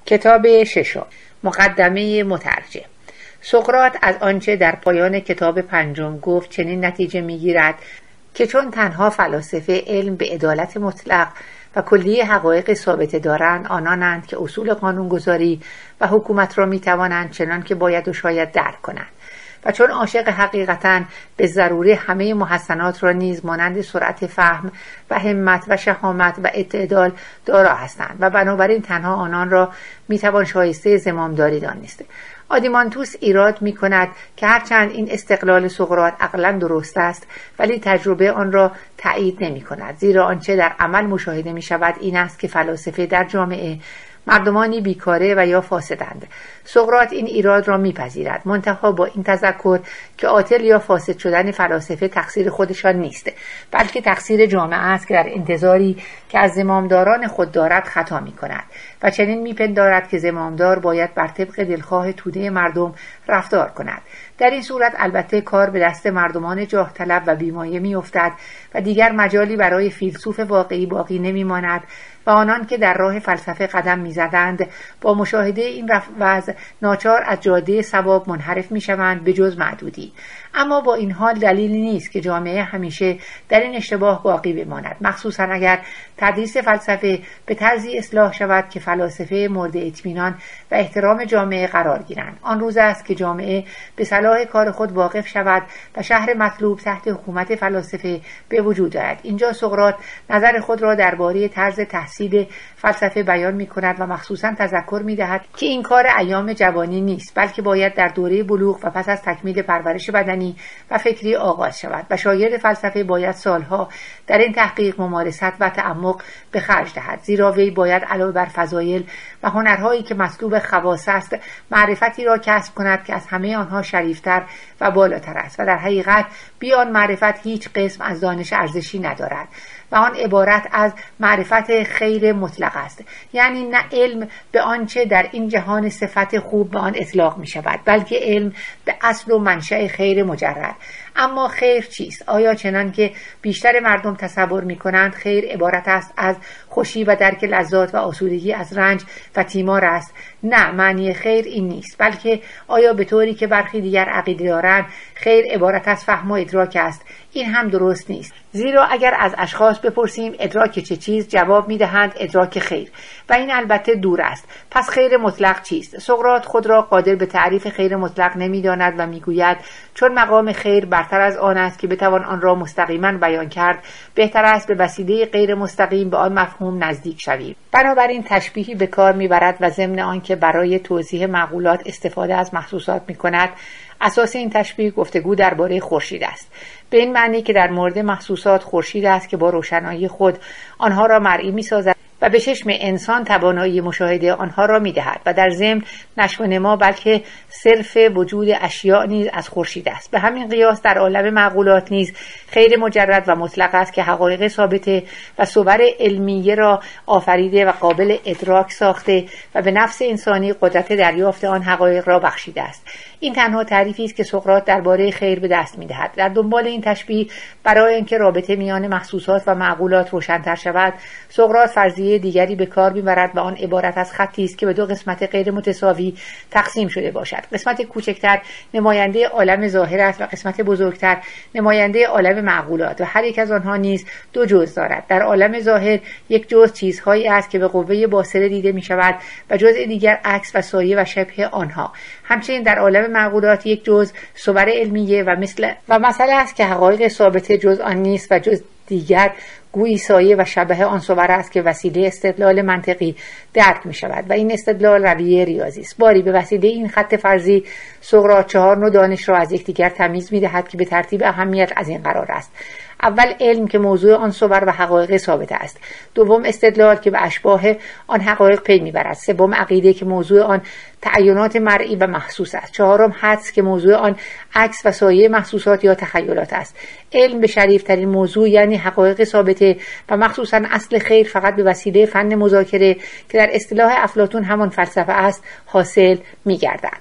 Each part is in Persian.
کتاب ششم، مقدمه مترجم. سقراط از آنچه در پایان کتاب پنجم گفت چنین نتیجه میگیرد که چون تنها فلاسفه علم به عدالت مطلق و کلی حقایق ثابت دارند، آنانند که اصول قانونگذاری و حکومت را میتوانند چنان که باید و شاید درک کنند و چون عاشق حقیقتاً به ضروری همه محسنات را نیز مانند سرعت فهم و همت و شهامت و اعتدال دارا هستند و بنابراین تنها آنان را میتوان شایسته زمامداری دانست. آدیمانتوس ایراد می کند که هرچند این استقلال سقراط عقلاً درست است ولی تجربه آن را تایید نمی کند، زیرا آنچه در عمل مشاهده می شود این است که فلاسفه در جامعه مردمانی بیکاره و یا فاسدند. سقراط این ایراد را میپذیرد، منتها با این تذکر که عاطل یا فاسد شدن فلاسفه تقصیر خودشان نیست، بلکه تقصیر جامعه است که در انتظاری که از زمامداران خود دارد خطا میکند و چنین میپندارد که زمامدار باید بر طبق دلخواه توده مردم رفتار کند. در این صورت البته کار به دست مردمان جاه طلب و بیمایه میافتد و دیگر مجالی برای فیلسوف واقعی باقی نمیماند و آنان که در راه فلسفه قدم میزدند با مشاهده این وضع ناچار از جاده صواب منحرف میشوند به جز معدودی. اما با این حال دلیلی نیست که جامعه همیشه در این اشتباه باقی بماند، مخصوصا اگر تدریس فلسفه به طرزی اصلاح شود که فلاسفه مورد اطمینان و احترام جامعه قرار گیرند. آن روز است که جامعه به صلاح کار خود واقف شود و شهر مطلوب تحت حکومت فلاسفه به وجود آید. اینجا سقراط نظر خود را درباره طرز تحصیل فلسفه بیان می کند و مخصوصا تذکر می دهد که این کار ایام جوانی نیست، بلکه باید در دوره بلوغ و پس از تکمیل پرورش بدنی و فکری آغاز شود و شاگرد فلسفه باید سالها در این تحقیق، ممارست و تعمق به خرج دهد، زیرا وی باید علاوه بر فضایل و هنرهایی که مطلوب خواص است معرفتی را کسب کند که از همه آنها شریفتر و بالاتر است و در حقیقت بیان معرفت هیچ قسم از دانش ارزشی ندارد و آن عبارت از معرفت خیر مطلق است، یعنی نه علم به آنچه در این جهان صفت خوب به آن اطلاق می شود، بلکه علم به اصل و منشأ خیر مجرد. اما خیر چیست؟ آیا چنان که بیشتر مردم تصور می کنند خیر عبارت است از خوشی و درک لذات و آسودگی از رنج و تیمار است؟ نه، معنی خیر این نیست، بلکه آیا به طوری که برخی دیگر عقیده دارند خیر عبارت از فهم و ادراک است؟ این هم درست نیست، زیرا اگر از اشخاص بپرسیم ادراک چه چیز، جواب میدهند ادراک خیر و این البته دور است. پس خیر مطلق چیست؟ سقراط خود را قادر به تعریف خیر مطلق نمیداند و میگوید چون مقام خیر برتر از آن است که بتوان آن را مستقیما بیان کرد، بهتر است به وسیله غیر مستقیم به آن مفهوم نزدیک شویم. بنابراین تشبیهی به کار میبرد و ضمن آن که برای توضیح معقولات استفاده از محسوسات میکند، اساس این تشبیه گفتگو درباره خورشید است، به این معنی که در مورد محسوسات خورشید است که با روشنایی خود آنها را مرئی می‌سازد و به چشم انسان توانایی مشاهده آنها را می‌دهد و در ضمن نشو و نما بلکه صرف وجود اشیاء نیز از خورشید است. به همین قیاس در عالم معقولات نیز خیر مجرد و مطلق است که حقایق ثابته و صور علمیه را آفریده و قابل ادراک ساخته و به نفس انسانی قدرت دریافت آن حقایق را بخشیده است. این تنها تعریفی است که سقراط درباره خیر به دست می‌دهد. در دنبال این تشبیه برای اینکه رابطه میان محسوسات و معقولات روشن‌تر شود، سقراط فرضیه دیگری به کار می‌برد و آن عبارت از خطی است که به دو قسمت غیر متساوی تقسیم شده باشد. قسمت کوچکتر نماینده عالم ظاهر است و قسمت بزرگتر نماینده عالم معقولات و هر یک از آنها نیز دو جزء دارد. در عالم ظاهر یک جزء چیزهایی است که به قوه باصره دیده می‌شود و جزء دیگر عکس و سایه و شبه آنها. همچنین در عالم معقولات یک جزء صور علمیه و مسئله است که حقایق ثابته جز آن نیست و جز دیگر گویی سایه و شبه آن صور است که وسیله استدلال منطقی درک می شود و این استدلال رویه ریاضی است. باری به وسیله این خط فرضی سقراط 4 نوع دانش را از یکدیگر تمیز می دهد که به ترتیب اهمیت از این قرار است. اول علم که موضوع آن صور و حقایق ثابت است. دوم استدلال که به اشباه آن حقایق پی میبرد. سوم عقیده که موضوع آن تعینات مرئی و محسوس است. چهارم حدس که موضوع آن عکس و سایه محسوسات یا تخیلات است. علم به شریفترین موضوع یعنی حقایق ثابته و مخصوصا اصل خیر فقط به وسیله فن مذاکره که در اصطلاح افلاطون همان فلسفه است حاصل میگردد.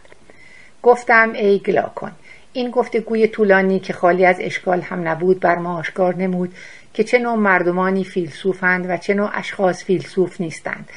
گفتم ای گلاکون. این گفتگوی طولانی که خالی از اشکال هم نبود بر ما آشکار نمود که چه نوع مردمانی فیلسوفند و چه نوع اشخاص فیلسوف نیستند.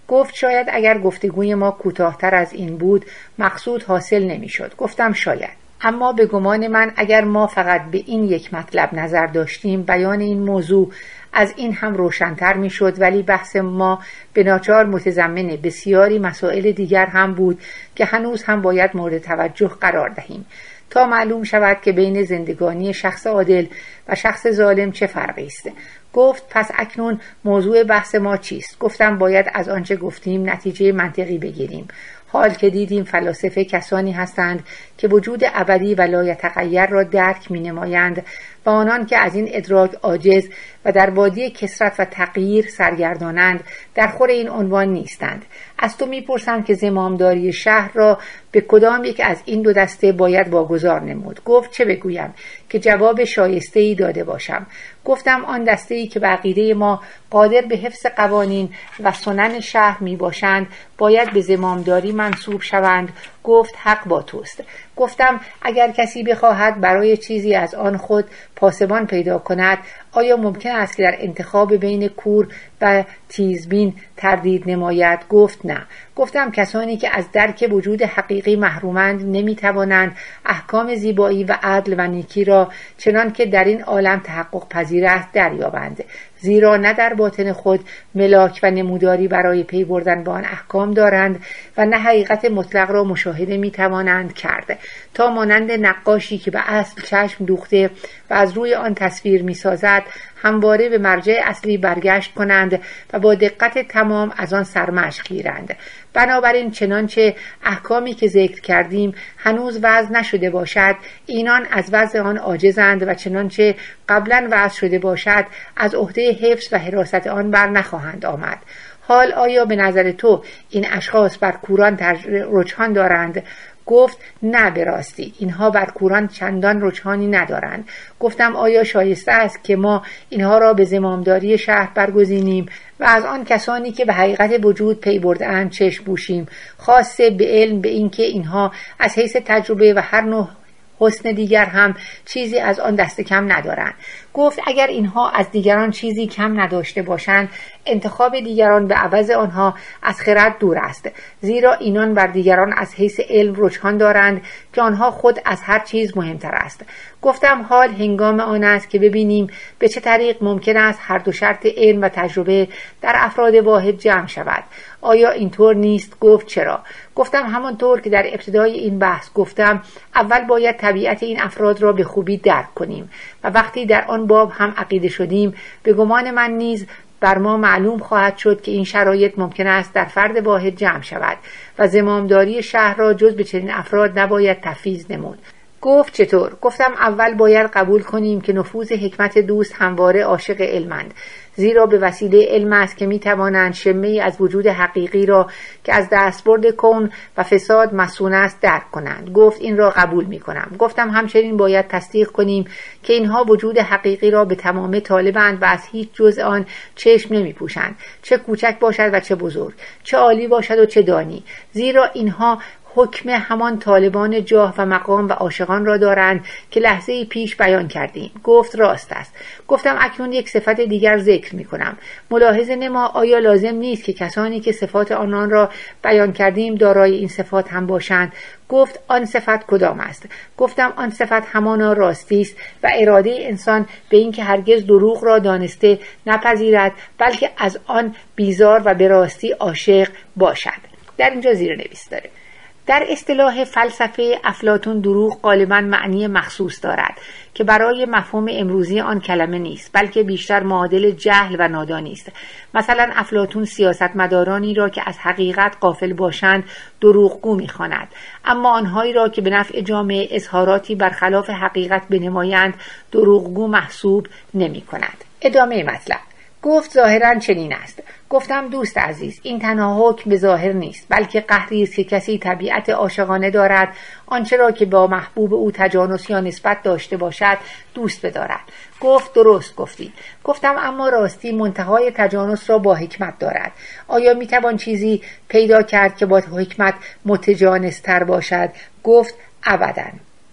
گفت شاید اگر گفتگوی ما کوتاه‌تر از این بود مقصود حاصل نمی‌شد. گفتم شاید، اما به گمان من اگر ما فقط به این یک مطلب نظر داشتیم بیان این موضوع از این هم روشن‌تر می‌شد، ولی بحث ما به ناچار متضمن بسیاری مسائل دیگر هم بود که هنوز هم باید مورد توجه قرار دهیم تا معلوم شود که بین زندگانی شخص عادل و شخص ظالم چه فرقی است. گفت پس اکنون موضوع بحث ما چیست؟ گفتم باید از آنچه گفتیم نتیجه منطقی بگیریم، حال که دیدیم فلاسفه کسانی هستند که وجود ابدی و لایتغیر را درک می‌نمایند و آنان که از این ادراک عاجز و در وادی کثرت و تغییر سرگردانند در خور این عنوان نیستند. از تو میپرسم که زمامداری شهر را به کدام یک از این دو دسته باید واگذار نمود؟ گفت چه بگویم که جواب شایسته‌ای داده باشم؟ گفتم آن دسته‌ای که به عقیده ما قادر به حفظ قوانین و سنن شهر می باشند باید به زمامداری منصوب شوند. گفت حق با توست. گفتم اگر کسی بخواهد برای چیزی از آن خود پاسبان پیدا کند، آیا ممکن است که در انتخاب بین کور و تیزبین تردید نماید؟ گفت نه. گفتم کسانی که از درک وجود حقیقی محرومند نمیتوانند احکام زیبایی و عدل و نیکی را چنان که در این عالم تحقق پذیر است دریابند، زیرا نه در باطن خود ملاک و نموداری برای پی بردن به آن احکام دارند و نه حقیقت مطلق را مشاهده میتوانند کرد، تا مانند نقاشی که به اصل چشم دوخته و از روی آن تصویر میسازد همواره به مرجع اصلی برگشت کنند و با دقت تمام از آن سرمشق گیرند. بنابراین چنانچه احکامی که ذکر کردیم هنوز وضع نشده باشد، اینان از وضع آن عاجزند و چنانچه قبلا وضع شده باشد از عهده حفظ و حراست آن بر نخواهند آمد. حال آیا به نظر تو این اشخاص بر کوران رجحان دارند؟ گفت نه، به راستی اینها بر کوران چندان رجحانی ندارند. گفتم آیا شایسته است که ما اینها را به زمامداری شهر برگزینیم و از آن کسانی که به حقیقت وجود پی برده‌اند چشم پوشیم، خاصه به علم به اینکه اینها از حیث تجربه و هر نوع حسن دیگر هم چیزی از آن دست کم ندارند. گفت اگر اینها از دیگران چیزی کم نداشته باشند، انتخاب دیگران به عوض آنها از خرد دور است، زیرا اینان بر دیگران از حیث علم رجحان دارند که آنها خود از هر چیز مهمتر است. گفتم حال هنگام آن است که ببینیم به چه طریق ممکن است هر دو شرط علم و تجربه در افراد واحد جمع شود. آیا اینطور نیست؟ گفت چرا؟ گفتم همانطور که در ابتدای این بحث گفتم، اول باید طبیعت این افراد را به خوبی درک کنیم و وقتی در آن باب هم عقیده شدیم، به گمان من نیز بر ما معلوم خواهد شد که این شرایط ممکن است در فرد واحد جمع شود و زمامداری شهر را جز به چنین افراد نباید تفویض نمود. گفت چطور؟ گفتم اول باید قبول کنیم که نفوذ حکمت دوست همواره عاشق علمند، زیرا به وسیله علم است که میتوانند شمه‌ای از وجود حقیقی را که از دستبرد کون و فساد مسئول است درک کنند. گفت این را قبول میکنم. گفتم همچنین باید تصدیق کنیم که اینها وجود حقیقی را به تمام طالبند و از هیچ جزء آن چشم نمیپوشند، چه کوچک باشد و چه بزرگ، چه عالی باشد و چه دانی، زیرا اینها حکم همان طالبان جاه و مقام و عاشقان را دارند که لحظه پیش بیان کردیم. گفت راست است. گفتم اکنون یک صفت دیگر ذکر می کنم. ملاحظه نما آیا لازم نیست که کسانی که صفات آنان را بیان کردیم دارای این صفات هم باشند؟ گفت آن صفت کدام است؟ گفتم آن صفت همانا راستی است و اراده انسان به این که هرگز دروغ را دانسته نپذیرد، بلکه از آن بیزار و به راستی عاشق باشد. در اینجا زیر نویس داره. در اصطلاح فلسفه افلاطون دروغ غالباً معنی مخصوص دارد که برای مفهوم امروزی آن کلمه نیست، بلکه بیشتر معادل جهل و نادانی است. مثلا افلاطون سیاستمدارانی را که از حقیقت غافل باشند دروغگو می‌خواند، اما آنهایی را که به نفع جامعه اظهاراتی برخلاف حقیقت بنمایند دروغگو محسوب نمی‌کند. ادامه مطلب. گفت ظاهراً چنین است. گفتم دوست عزیز، این تنها حکم به ظاهر نیست، بلکه قهری است که کسی طبیعت عاشقانه دارد آنچه را که با محبوب او تجانس یا نسبت داشته باشد دوست بدارد. گفت درست گفتی. گفتم اما راستی منتهای تجانس را با حکمت دارد. آیا میتوان چیزی پیدا کرد که با حکمت متجانستر باشد؟ گفت ابداً.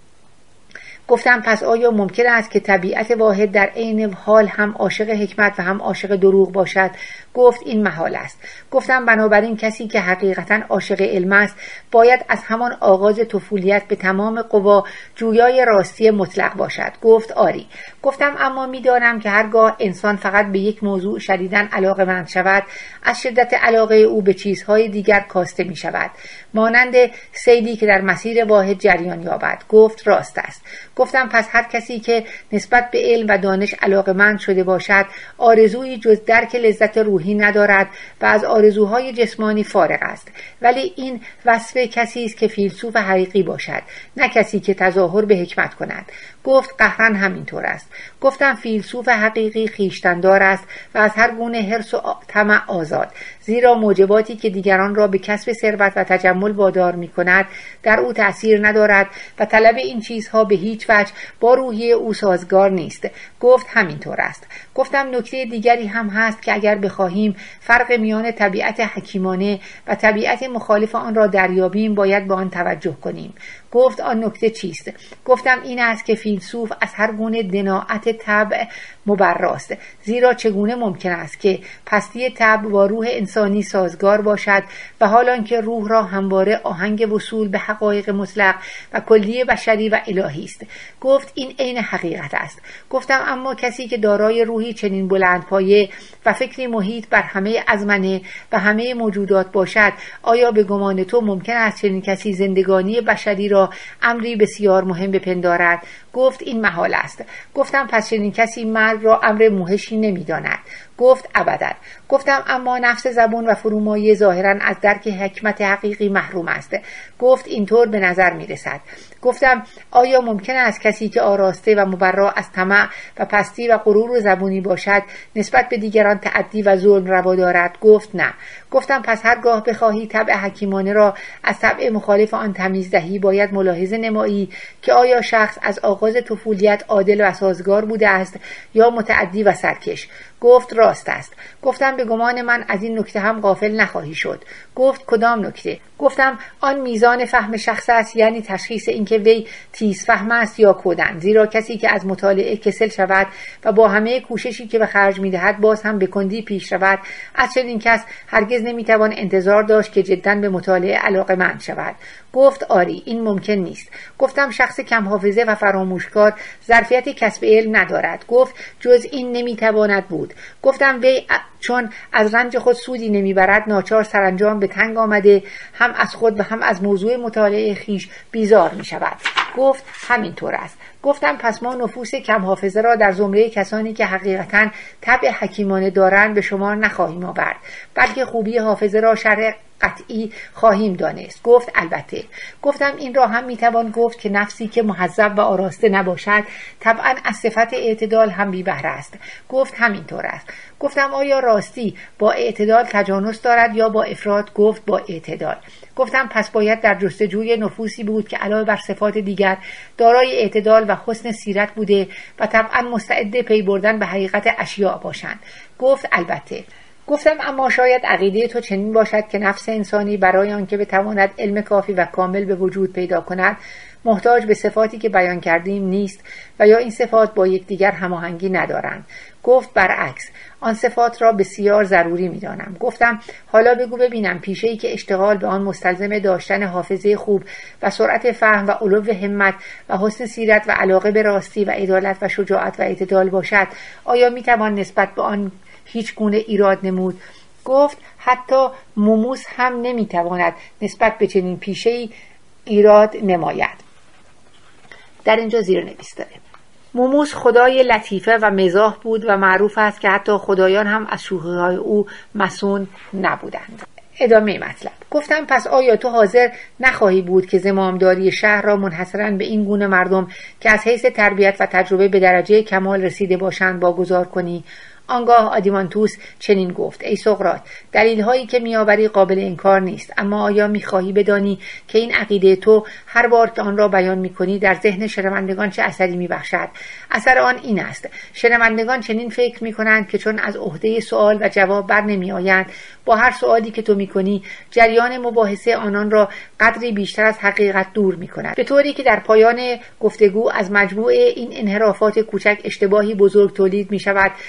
گفتم پس آیا ممکن است که طبیعت واحد در عین حال هم عاشق حکمت و هم عاشق دروغ باشد؟ گفت این محال است. گفتم بنابراین کسی که حقیقتا عاشق علم است باید از همان آغاز طفولیت به تمام قوا جویای راستی مطلق باشد. گفت آری. گفتم اما می‌دانم که هرگاه انسان فقط به یک موضوع شدیداً علاقه‌مند شود، از شدت علاقه او به چیزهای دیگر کاسته می‌شود، مانند سیلی که در مسیر واحد جریان یابد. گفت راست است. گفتم پس هر کسی که نسبت به علم و دانش علاقه‌مند شده باشد آرزویی جز درک لذت روحی ندارد و از آرزوهای جسمانی فارغ است. ولی این وصف کسی است که فیلسوف حقیقی باشد، نه کسی که تظاهر به حکمت کند. گفت قهرن همینطور است. گفتم فیلسوف حقیقی خویشتن‌دار است و از هر گونه حرص و طمع آزاد، زیرا موجباتی که دیگران را به کسب ثروت و تجمل وادار می‌کند در او تأثیر ندارد و طلب این چیزها به هیچ وجه با روحیه او سازگار نیست. گفت همینطور است. گفتم نکته دیگری هم هست که اگر بخواهیم فرق میان طبیعت حکیمانه و طبیعت مخالف آن را دریابیم باید به آن توجه کنیم. گفت آن نکته چیست؟ گفتم این است که فیلسوف از هر گونه دناعت طبع مبراست، زیرا چگونه ممکن است که پستی طبع با روح انسانی سازگار باشد و حالان که روح را همواره آهنگ وصول به حقایق مطلق و کلی بشری و الهی است. گفت این عین حقیقت است. گفتم اما کسی که دارای روحی چنین بلندپایه و فکری محیط بر همه ازمنه و همه موجودات باشد، آیا به گمان تو ممکن است چنین کسی زندگانی بشری را امری بسیار مهم بپندارد؟ گفت این محال است. گفتم پس چنین کسی مرگ را امر موحشی نمی‌داند. گفت ابدا. گفتم اما نفس زبون و فرومایه ظاهراً از درک حکمت حقیقی محروم است. گفت اینطور به نظر می‌رسد. گفتم آیا ممکن است کسی که آراسته و مبرا از طمع و پستی و غرور و زبونی باشد نسبت به دیگران تعدی و ظلم روا دارد؟ گفت نه. گفتم پس هرگاه بخواهی طبع حکیمانه را از طبع مخالف آن تمیز دهی باید ملاحظه نمایی که آیا شخص از آغاز طفولیت عادل و سازگار بوده است یا متعدی و سرکش. گفت راست است. گفتم به گمان من از این نکته هم غافل نخواهی شد. گفت کدام نکته؟ گفتم آن میزان فهم شخص است، یعنی تشخیص اینکه وی تیز فهم است یا کودن، زیرا کسی که از مطالعه کسل شود و با همه کوششی که به خرج می‌دهد باز هم به کندی پیش رود، از چنین کس هرگز نمی‌توان انتظار داشت که جداً به مطالعه علاقه‌مند شود. گفت آری این ممکن نیست. گفتم شخص کم حافظه و فراموشکار ظرفیت کسب علم ندارد. گفت جز این نمی‌تواند بود. گفتم وی چون از رنج خود سودی نمیبرد ناچار سرانجام به تنگ آمده هم از خود و هم از موضوع مطالعه خیش بیزار می شود. گفت همینطور است. گفتم پس ما نفوس کم حافظه را در زمره کسانی که حقیقتاً طبع حکیمانه دارند به شمار نخواهیم آورد، بلکه خوبی حافظه را شرع قطعی خواهیم دانست. گفت البته. گفتم این را هم میتوان گفت که نفسی که مهذب و آراسته نباشد طبعاً از صفت اعتدال هم بی بهره است. گفت همینطور است. گفتم آیا راستی با اعتدال تجانس دارد یا با افراط؟ گفت با اعتدال. گفتم پس باید در جستجوی نفوسی بود که علاوه بر صفات دیگر دارای اعتدال و حسن سیرت بوده و طبعاً مستعد پی بردن به حقیقت اشیاء باشند. گفت البته. گفتم اما شاید عقیده تو چنین باشد که نفس انسانی برای آنکه بتواند علم کافی و کامل به وجود پیدا کند محتاج به صفاتی که بیان کردیم نیست و یا این صفات با یکدیگر هماهنگی ندارند. گفت برعکس، آن صفات را بسیار ضروری می‌دانم. گفتم حالا بگو ببینم پیشه‌ای که اشتغال به آن مستلزم داشتن حافظه خوب و سرعت فهم و علو همت و حسن سیرت و علاقه به راستی و عدالت و شجاعت و اعتدال باشد، آیا می‌توان نسبت به آن هیچ گونه ایراد نمود؟ گفت حتی موموس هم نمی‌تواند نسبت به چنین پیشه‌ای ایراد نماید. در اینجا زیرنویس داره. موموس خدای لطیفه و مزاح بود و معروف است که حتی خدایان هم از شوخی‌های او مصون نبودند. ادامه مطلب. گفتم پس آیا تو حاضر نخواهی بود که زمامداری شهر را منحصراً به این گونه مردم که از حیث تربیت و تجربه به درجه کمال رسیده باشند واگذار کنی؟ آنگاه آدیمانتوس چنین گفت: ای سقراط، دلیل‌هایی که می‌آوری قابل انکار نیست، اما آیا می‌خواهی بدانی که این عقیده تو هر بار که آن را بیان می‌کنی در ذهن شنوندگان چه اثری می‌بخشد؟ اثر آن این است: شنوندگان چنین فکر می‌کنند که چون از عهده سوال و جواب بر نمی‌آیند، با هر سوالی که تو می‌کنی جریان مباحثه آنان را قدری بیشتر از حقیقت دور می‌کند، به طوری که در پایان گفتگو از مجموع این انحرافات کوچک اشتباهی بزرگ تولید می‌شود که درست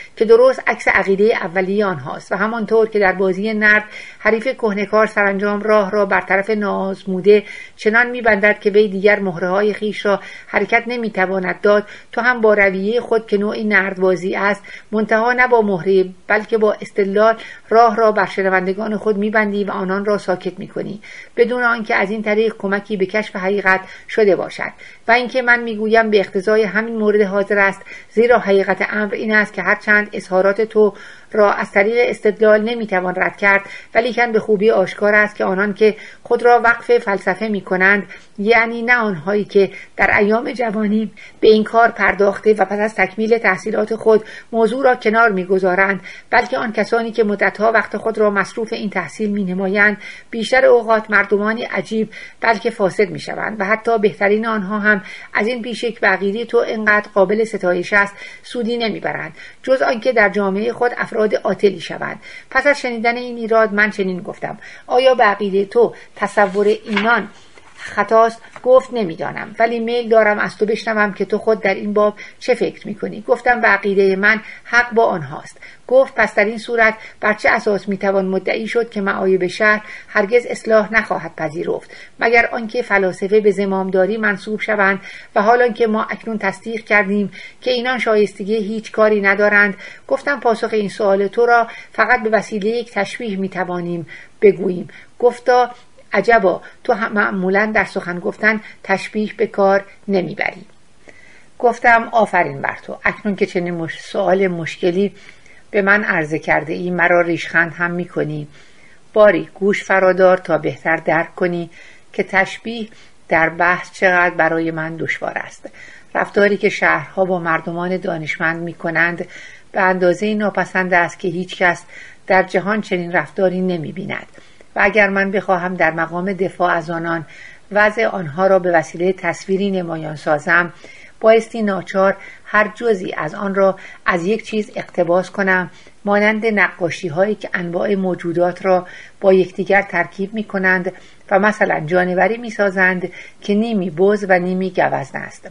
درست عکس عقیده اولیه آنهاست و همانطور که در بازی نرد حریف کهنه‌کار سرانجام راه را بر طرف نازموده چنان می‌بندد که وی دیگر مهره‌های خویش را حرکت نمی‌تواند داد، تو هم با رویه خود که نوعی نردبازی است، منتها نه با مهره بلکه با استدلال راه را بر شنوندگان خود می‌بندی و آنان را ساکت می‌کنی، بدون آنکه از این طریق کمکی به کشف حقیقت شده باشد. و اینکه من می‌گویم به اقتضای همین مورد حاضر است، زیرا حقیقت امر این است که هرچند اظهارات تو را از طریق استدلال نمیتوان رد کرد، ولیکن به خوبی آشکار است که آنان که خود را وقف فلسفه میکنند، یعنی نه آنهایی که در ایام جوانی به این کار پرداخته و پس از تکمیل تحصیلات خود موضوع را کنار میگذارند، بلکه آن کسانی که مدتها وقت خود را مصروف این تحصیل مینمایند، بیشتر اوقات مردمانی عجیب بلکه فاسد میشوند و حتی بهترین آنها هم از این بیشک به عقیده تو اینقدر قابل ستایش است سودی نمیبرند، جز آنکه در جامعه خود افراد عاطلی شوند. پس از شنیدن این ایراد من چنین گفتم: آیا به عقیده تو تصور اینان خطاست؟ گفت نمیدانم، ولی میل دارم از تو بشنوم که تو خود در این باب چه فکر میکنی. گفتم به عقیده من حق با آنهاست. گفت پس در این صورت بر چه اساس میتوان مدعی شد که معایب شهر هرگز اصلاح نخواهد پذیرفت مگر آنکه فلاسفه به زمامداری منصوب شوند، و حالا که ما اکنون تصدیق کردیم که اینان شایستگی هیچ کاری ندارند؟ گفتم پاسخ این سوال تو را فقط به وسیله یک تشبیه میتوانیم بگوییم. گفتا عجبا، تو معمولا در سخن گفتن تشبیه به کار نمیبری. گفتم آفرین بر تو، اکنون که چنین سوال مشکلی به من عرضه کرده ای مرا ریشخند هم میکنی. باری گوش فرادار تا بهتر درک کنی که تشبیه در بحث چقدر برای من دشوار است. رفتاری که شهرها با مردمان دانشمند میکنند به اندازه ناپسند است که هیچ کس در جهان چنین رفتاری نمیبیند، و اگر من بخواهم در مقام دفاع از آنان وضع آنها را به وسیله تصویری نمایان سازم، بایستی ناچار هر جزئی از آن را از یک چیز اقتباس کنم، مانند نقاشی هایی که انواع موجودات را با یکدیگر ترکیب می کنند و مثلا جانوری می سازند که نیمی بز و نیمی گوزن است،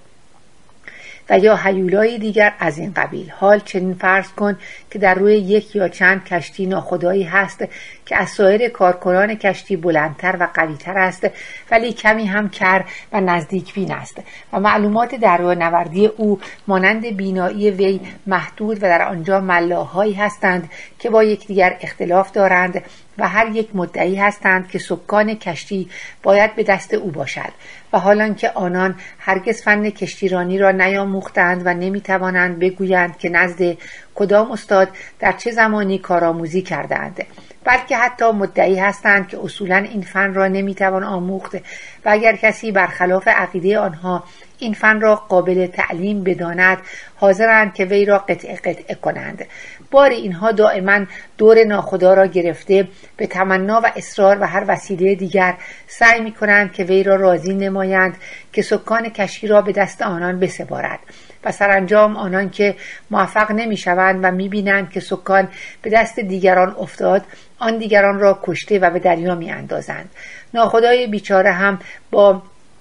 و یا هیولای دیگر از این قبیل. حال چنین فرض کن که در روی یک یا چند کشتی ناخدایی هست که از سایر کارکنان کشتی بلندتر و قویتر است، ولی کمی هم کر و نزدیک بین است و معلومات دریانوردی او مانند بینایی وی محدود، و در آنجا ملاحهایی هستند که با یکدیگر اختلاف دارند و هر یک مدعی هستند که سکان کشتی باید به دست او باشد، و حالان که آنان هرگز فن کشتیرانی را نیاموختند و نمیتوانند بگویند که نزد کدام استاد در چه زمانی کارآموزی کردند، بلکه حتی مدعی هستند که اصولا این فن را نمیتوان آموخت، و اگر کسی برخلاف عقیده آنها این فن را قابل تعلیم بداند حاضرند که وی را قطعه کنند. باری اینها دائما دور ناخدا را گرفته به تمنا و اصرار و هر وسیله دیگر سعی می کنند که وی را راضی نمایند که سکان کشتی را به دست آنان بسپارد، و سرانجام آنان که موفق نمی شوند و می بینند که سکان به دست دیگران افتاد، آن دیگران را کشته و به دریا می اندازند. ناخدای بیچاره هم با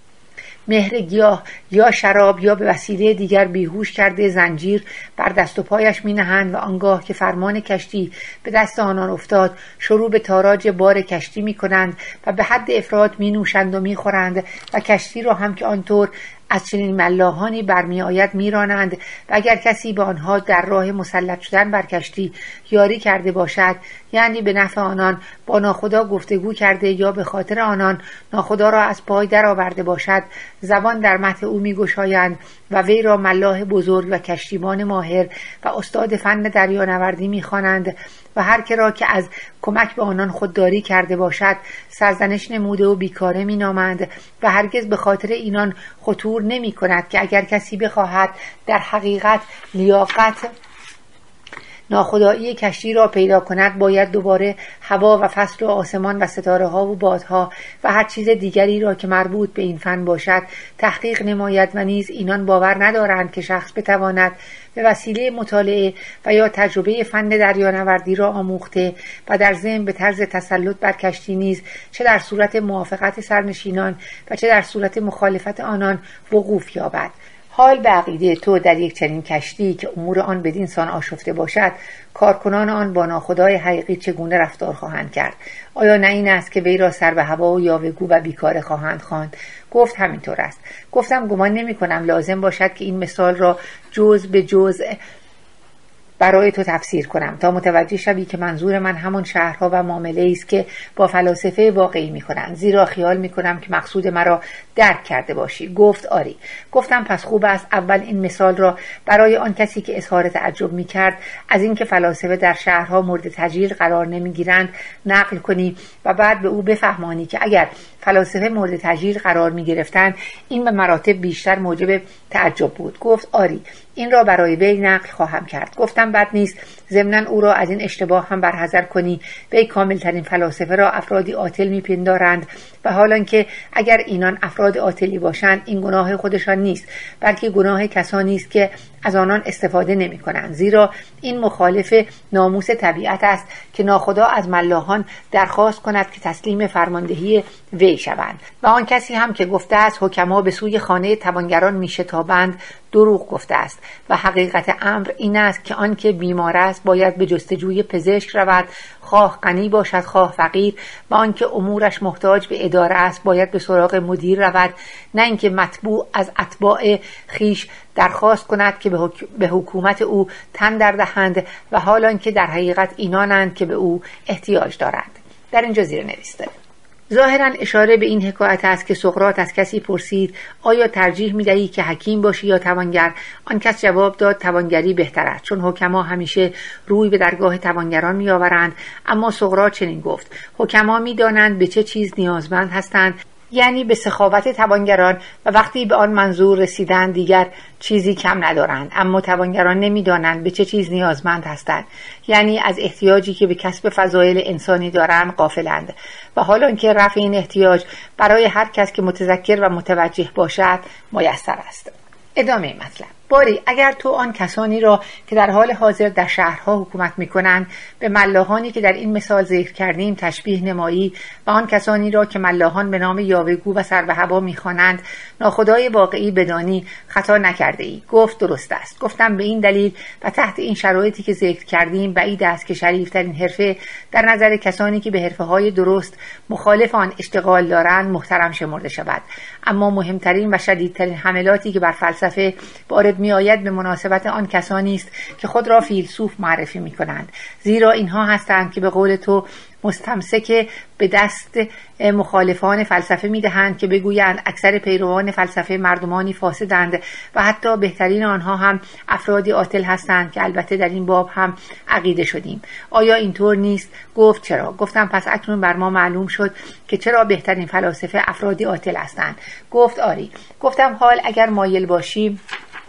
مهر گیاه یا شراب یا به وسیله دیگر بیهوش کرده زنجیر بر دست و پایش می نهند، و آنگاه که فرمان کشتی به دست آنان افتاد شروع به تاراج بار کشتی می کنند و به حد افراط می نوشند و می خورند، و کشتی را هم که آنطور از چنین ملاحانی برمی آید می رانند، و اگر کسی به آنها در راه مسلط شدن بر کشتی یاری کرده باشد، یعنی به نفع آنان با ناخدا گفتگو کرده یا به خاطر آنان ناخدا را از پای در آورده باشد، زبان در مدح او می گشایند و وی را ملاح بزرگ و کشتیبان ماهر و استاد فن دریانوردی می خوانند، و هر که را که از کمک به آنان خودداری کرده باشد سرزنش نموده و بیکاره می نامند، و هرگز به خاطر اینان خطور نمی کند که اگر کسی بخواهد در حقیقت لیاقت ناخدایی کشتی را پیدا کند، باید دوباره هوا و فصل و آسمان و ستاره ها و بادها و هر چیز دیگری را که مربوط به این فن باشد تحقیق نماید، و نیز اینان باور ندارند که شخص بتواند به وسیله مطالعه و یا تجربه فن دریانوردی را آموخته و در ضمن به طرز تسلط بر کشتی نیز چه در صورت موافقت سرنشینان و چه در صورت مخالفت آنان وقوف یابد. حال به عقیده تو در یک چنین کشتی که امور آن بدین سان آشفته باشد، کارکنان آن با ناخدای حقیقی چگونه رفتار خواهند کرد؟ آیا نه این است که وی را سر به هوا و یاوه‌گو و بیکاره خواهند خواند؟ گفت همینطور است. گفتم گمان نمی کنم لازم باشد که این مثال را جزء به جزء برای تو تفسیر کنم تا متوجه شوی که منظور من همان شهرها و معامله است که با فلاسفه واقعی می‌کنند، زیرا خیال می‌کنم که مقصود مرا درک کرده باشی. گفت آری. گفتم پس خوب است اول این مثال را برای آن کسی که اظهار تعجب می‌کرد از اینکه فلاسفه در شهرها مورد تجلیل قرار نمی‌گیرند نقل کنی و بعد به او بفهمانی که اگر فلاسفه مورد تجلیل قرار می‌گرفتند این به مراتب بیشتر موجب تعجب بود. گفت آری، این را برای وی نقل خواهم کرد. گفتم بد نیست ضمناً او را از این اشتباه هم برحذر کنی. وی کاملترین فلاسفه را افرادی عاطل میپندارند و حالان که اگر اینان افراد عاطلی باشند این گناه خودشان نیست، بلکه گناه کسانی است که از آنان استفاده نمی کنند، زیرا این مخالف ناموس طبیعت است که ناخدا از ملاحان درخواست کند که تسلیم فرماندهی وی شوند. و آن کسی هم که گفته است حکما به سوی خانه توانگران میشتابند دروغ گفته است و حقیقت امر این است که آن که بیمار است باید به جستجوی پزشک رود، خواه غنی باشد خواه فقیر، و آن که امورش محتاج به اداره است باید به سراغ مدیر رود، نه اینکه متبوع از اتباع خیش درخواست کند که به حکومت او تن در دهند و حالان که در حقیقت اینانند که به او احتیاج دارند. در اینجا زیر نویس داریم. ظاهرا اشاره به این حکایت است که سقراط از کسی پرسید آیا ترجیح می‌دهی که حکیم باشی یا توانگر؟ آن کس جواب داد توانگری بهتر است، چون حکما همیشه روی به درگاه توانگران می‌آورند. اما سقراط چنین گفت: حکما می‌دانند به چه چیز نیازمند هستند، یعنی به سخاوت توانگران، و وقتی به آن منظور رسیدند دیگر چیزی کم ندارند. اما توانگران نمی‌دانند به چه چیز نیازمند هستند، یعنی از احتیاجی که به کسب فضایل انسانی دارند غافلند، و حالان که رفع این احتیاج برای هر کس که متذکر و متوجه باشد میسر است. ادامه مطلب: باری اگر تو آن کسانی را که در حال حاضر در شهرها حکومت می‌کنند به ملاحانی که در این مثال ذکر کردیم تشبیه نمایی و آن کسانی را که ملاحان به نام یاوه‌گو و سر به هوا می‌خوانند ناخدای واقعی بدانی، خطا نکرده ای. گفت درست است. گفتم به این دلیل و تحت این شرایطی که ذکر کردیم بعید است که شریفترین حرفه در نظر کسانی که به حرفه‌های درست مخالف آن اشتغال دارند محترم شمرده شود. اما مهمترین و شدیدترین حملاتی که بر فلسفه وارد می‌آید به مناسبت آن کسانی است که خود را فیلسوف معرفی می‌کنند، زیرا اینها هستند که به قول تو مستمسک به دست مخالفان فلسفه می‌دهند که بگویند اکثر پیروان فلسفه مردمانی فاسدند و حتی بهترین آنها هم افرادی عاطل هستند که البته در این باب هم عقیده شدیم. آیا اینطور نیست؟ گفت چرا؟ گفتم پس اکنون بر ما معلوم شد که چرا بهترین فلاسفه افرادی عاطل هستند. گفت آری. گفتم حال اگر مایل باشی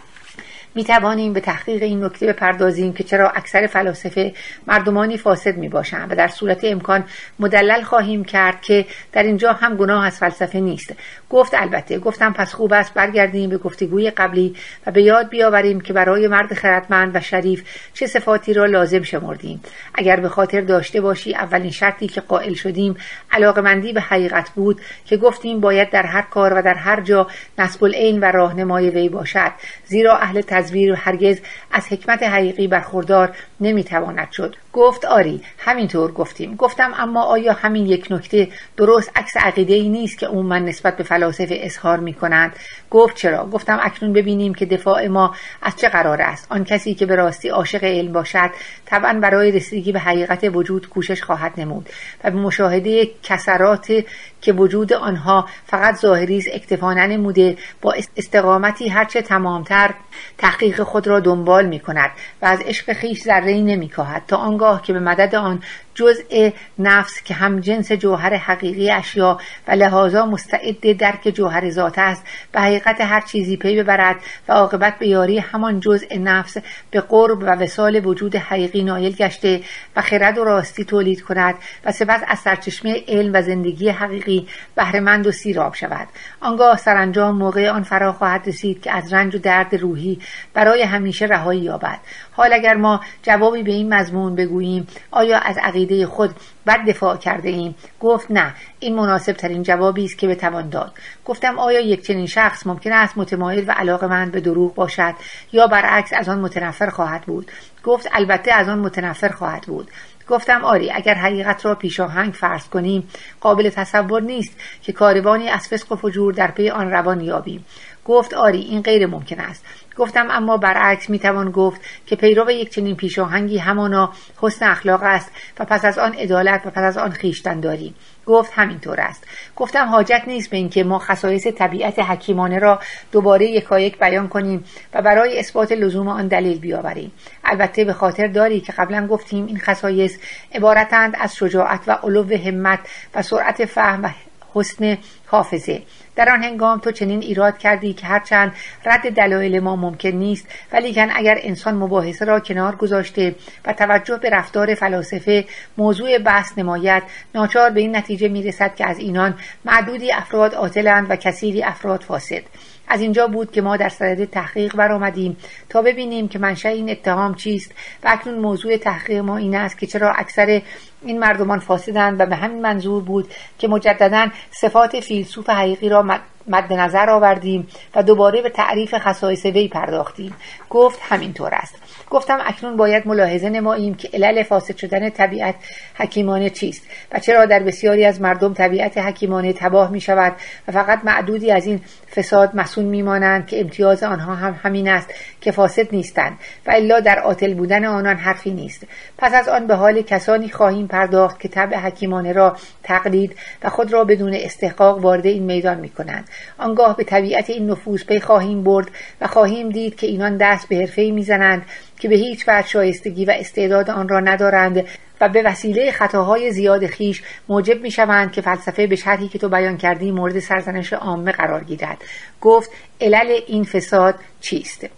می توانیم به تحقیق این نکته بپردازیم که چرا اکثر فلاسفه مردمانی فاسد می باشند و در صورت امکان مدلل خواهیم کرد که در اینجا هم گناه از فلسفه نیست. گفت البته. گفتم پس خوب است برگردیم به گفتگوی قبلی و به یاد بیاوریم که برای مرد خردمند و شریف چه صفاتی را لازم شمردیم. اگر به خاطر داشته باشی اولین شرطی که قائل شدیم علاقمندی به حقیقت بود که گفتیم باید در هر کار و در هر جا نصب العین و راهنمای وی باشد، زیرا اهل تزویر هرگز از حکمت حقیقی برخوردار نمیتواند شد. گفت آری همینطور گفتیم. گفتم اما آیا همین یک نکته درست عکس عقیده‌ای نیست که عموما نسبت به فلاسفه اظهار می‌کنند؟ گفت چرا؟ گفتم اکنون ببینیم که دفاع ما از چه قرار است. آن کسی که به راستی عاشق علم باشد طبعا برای رسیدگی به حقیقت وجود کوشش خواهد نمود و به مشاهده کسرات که وجود آنها فقط ظاهری است اکتفا ننموده با استقامتی هرچه تمامتر تحقیق خود را دنبال می‌کند و از عشق خویش ذره‌ای نمی‌کاهد تا آنگاه که به مدد آن جزء نفس که هم جنس جوهر حقیقی اشیا و لحاظا مستعد درک جوهر ذات است به حقیقت هر چیزی پی ببرد و عاقبت به یاری همان جزء نفس به قرب و وصال وجود حقیقی نایل گشته و خرد و راستی تولید کند و سپس از سرچشمه علم و زندگی حقیقی بهره‌مند و سیراب شود. آنگاه سرانجام موقع آن فرا خواهد رسید که از رنج و درد روحی برای همیشه رهایی یابد. حال اگر ما جوابی به این مضمون بگوییم آیا از عقیده عقیده خود بد دفاع کرده ایم؟ گفت نه، این مناسب ترین جوابی است که بتوان داد. گفتم آیا یک چنین شخص ممکن است متمایل و علاقه‌مند به دروغ باشد یا برعکس از آن متنفر خواهد بود؟ گفت البته از آن متنفر خواهد بود. گفتم آری، اگر حقیقت را پیشاهنگ فرض کنیم قابل تصور نیست که کاروانی از فسق و فجور در پی آن روان یابیم. گفت آری، این غیر ممکن است. گفتم اما برعکس میتوان گفت که پیرو یک چنین پیشاهنگی همانا حسن اخلاق است و پس از آن عدالت و پس از آن خویشتن‌داری. گفت همینطور است. گفتم حاجت نیست به اینکه ما خصایص طبیعت حکیمانه را دوباره یکایک بیان کنیم و برای اثبات لزوم آن دلیل بیاوریم. البته به خاطر داری که قبلا گفتیم این خصایص عبارتند از شجاعت و علو همت و سرعت فهم و حسن حافظه. در آن هنگام تو چنین ایراد کردی که هرچند رد دلایل ما ممکن نیست، ولیکن اگر انسان مباحثه را کنار گذاشته و توجه به رفتار فلاسفه موضوع بحث نماید، ناچار به این نتیجه میرسد که از اینان معدودی افراد عاطلند و کثیری افراد فاسد. از اینجا بود که ما در صدد تحقیق برآمدیم تا ببینیم که منشأ این اتهام چیست و اکنون موضوع تحقیق ما این است که چرا اکثر این مردمان فاسدند و به همین منظور بود که مجدداً صفات فیلسوف حقیقی را مد نظر آوردیم و دوباره به تعریف خصایص وی پرداختیم. گفت همینطور است. گفتم اکنون باید ملاحظه نماییم که علل فاسد شدن طبیعت حکیمانه چیست و چرا در بسیاری از مردم طبیعت حکیمانه تباه می شود و فقط معدودی از این فساد مسئول می مانند که امتیاز آنها هم همین است که فاسد نیستند و الا در عاطل بودن آنان حرفی نیست. پس از آن به حال کسانی خواهیم پرداخت که طبع حکیمانه را تقلید و خود را بدون استحقاق وارد این میدان می کنند. آنگاه به طبیعت این نفوس پی خواهیم برد و خواهیم دید که اینان دست به حرفه‌ای میزنند که به هیچ وجه شایستگی و استعداد آن را ندارند و به وسیله خطاهای زیاد خیش موجب میشوند که فلسفه به شرحی که تو بیان کردی مورد سرزنش عامه قرار گیرد. گفت علل این فساد چیست؟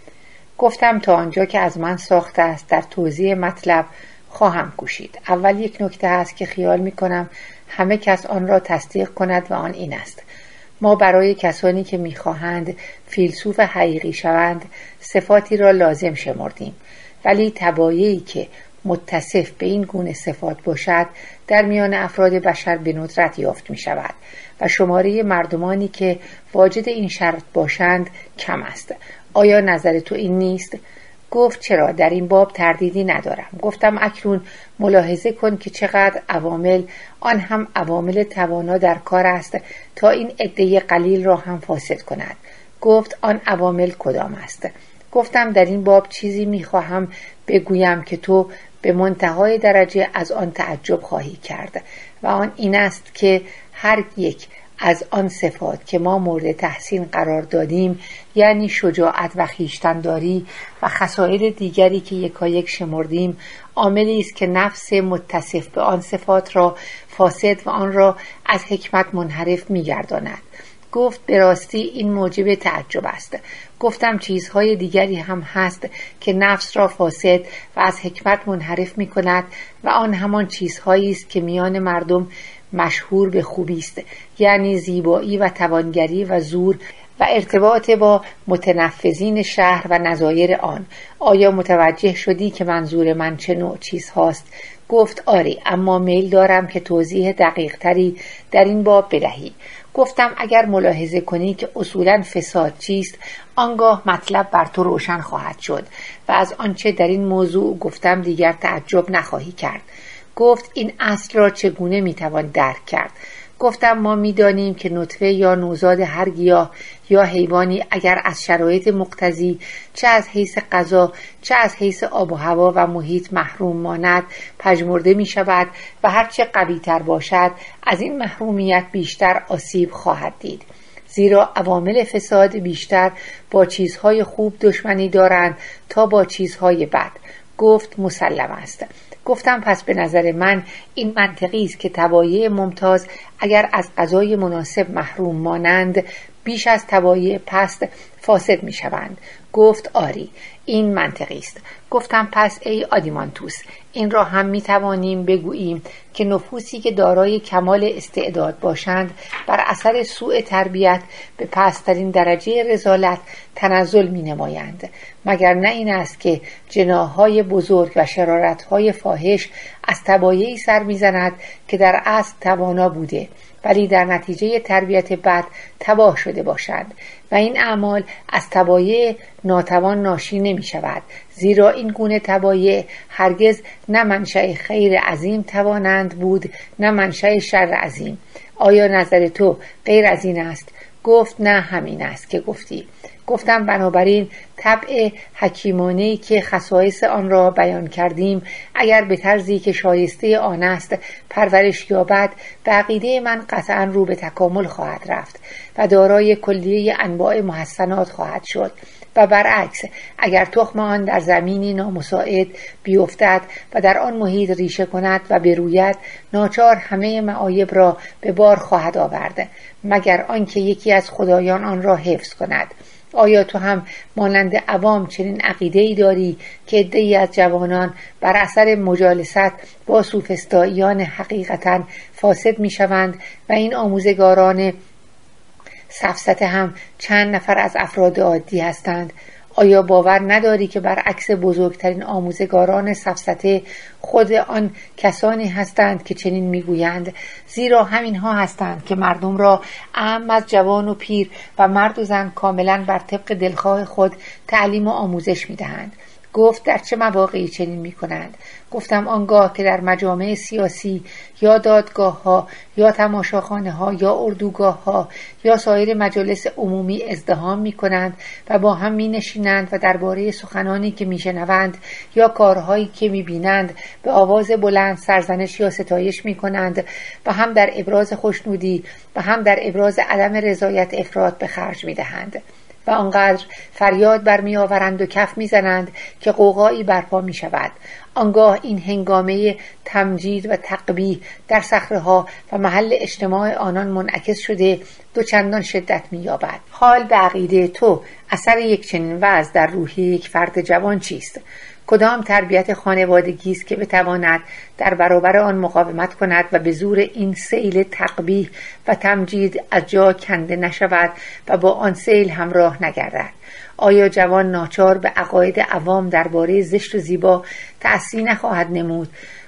گفتم تا آنجا که از من ساخته است در توضیح مطلب خواهم کوشید. اول یک نکته هست که خیال میکنم همه کس آن را تصدیق کند و آن این است: ما برای کسانی که میخواهند فیلسوف حقیقی شوند صفاتی را لازم شمردیم، ولی تبایعی که متصف به این گونه صفات باشد در میان افراد بشر به ندرت یافت می شود و شماره مردمانی که واجد این شرط باشند کم است. آیا نظر تو این نیست؟ گفت چرا، در این باب تردیدی ندارم. گفتم اکنون ملاحظه کن که چقدر عوامل، آن هم عوامل توانا، در کار است تا این عده قلیل را هم فاسد کند. گفت آن عوامل کدام است؟ گفتم در این باب چیزی میخواهم بگویم که تو به منتهای درجه از آن تعجب خواهی کرد و آن این است که هر یک از آن صفات که ما مورد تحسین قرار دادیم، یعنی شجاعت و خویشتن‌داری و خصایل دیگری که یکایک شمردیم، عاملی است که نفس متصف به آن صفات را فاسد و آن را از حکمت منحرف می‌گرداند. گفت به راستی این موجب تعجب است. گفتم چیزهای دیگری هم هست که نفس را فاسد و از حکمت منحرف می کند و آن همان چیزهایی است که میان مردم مشهور به خوبی است، یعنی زیبایی و توانگری و زور و ارتباط با متنفذین شهر و نظایر آن. آیا متوجه شدی که منظور من چه نوع چیز هاست؟ گفت آری، اما میل دارم که توضیح دقیق تری در این باب بدهی. گفتم اگر ملاحظه کنی که اصولاً فساد چیست، آنگاه مطلب بر تو روشن خواهد شد و از آنچه در این موضوع گفتم دیگر تعجب نخواهی کرد. گفت این اصل را چگونه میتوان درک کرد؟ گفتم ما میدانیم که نطفه یا نوزاد هر گیاه یا حیوانی اگر از شرایط مقتضی چه از حیث غذا چه از حیث آب و هوا و محیط محروم ماند، پژمرده می شود و هرچه قوی تر باشد از این محرومیت بیشتر آسیب خواهد دید، زیرا عوامل فساد بیشتر با چیزهای خوب دشمنی دارند تا با چیزهای بد. گفت مسلم است. گفتم پس به نظر من این منطقی است که تبایع ممتاز اگر از غذای مناسب محروم مانند بیش از طبایع پست فاسد می شوند. گفت آری، این منطقی است. گفتم پس ای آدیمانتوس، این را هم می توانیم بگوییم که نفوسی که دارای کمال استعداد باشند بر اثر سوء تربیت به پست‌ترین درجه رذالت تنزل می نمایند. مگر نه این است که جناح‌های بزرگ و شرارت‌های فاحش از طبایعی سر می زند که در اصل توانا بوده ولی در نتیجه تربیت بد تباه شده باشند و این اعمال از طبایع ناتوان ناشی نمی شود، زیرا این گونه طبایع هرگز نه منشأ خیر عظیم توانند بود نه منشأ شر عظیم. آیا نظر تو غیر از این است؟ گفت نه، همین است که گفتی. گفتم بنابراین طبع حکیمانه‌ای که خصایص آن را بیان کردیم اگر به طرزی که شایسته آن است پرورش یابد، به عقیده من قطعاً رو به تکامل خواهد رفت و دارای کلیه انواع محسنات خواهد شد و برعکس اگر تخم آن در زمینی نامساعد بیفتد و در آن محیط ریشه کند و بروید، ناچار همه معایب را به بار خواهد آورد مگر آنکه یکی از خدایان آن را حفظ کند. آیا تو هم مانند عوام چنین عقیده‌ای داری که عده‌ای از جوانان بر اثر مجالست با سوفسطائیان حقیقتاً فاسد می‌شوند و این آموزگاران سفسطه هم چند نفر از افراد عادی هستند؟ آیا باور نداری که برعکس بزرگترین آموزگاران سفسطه خود آن کسانی هستند که چنین میگویند؟ زیرا همینها هستند که مردم را اعم از جوان و پیر و مرد و زن کاملا بر طبق دلخواه خود تعلیم و آموزش میدهند. گفت در چه مواقعی چنین می کنند؟ گفتم آنگاه که در مجامع سیاسی یا دادگاه ها یا تماشاخانه ها یا اردوگاه ها یا سایر مجالس عمومی ازدحام می کنند و با هم می نشینند و درباره سخنانی که می شنوند یا کارهایی که می بینند به آواز بلند سرزنش یا ستایش می کنند و هم در ابراز خوشنودی و هم در ابراز عدم رضایت افراط به خرج می دهند و آنقدر فریاد برمی آورند و کف می زنند که غوغایی برپا می شود. آنگاه این هنگامه تمجید و تقبیح در صخره‌ها و محل اجتماع آنان منعکس شده دوچندان شدت می یابد. حال به عقیده تو اثر یک چنین وضع در روحیه یک فرد جوان چیست؟ کدام تربیت خانوادگی است که بتواند در برابر آن مقاومت کند و به زور این سیل تقبیح و تمجید از جا کنده نشود و با آن سیل همراه نگردد؟ آیا جوان ناچار به عقاید عوام درباره زشت و زیبا تأثیر نخواهد نمود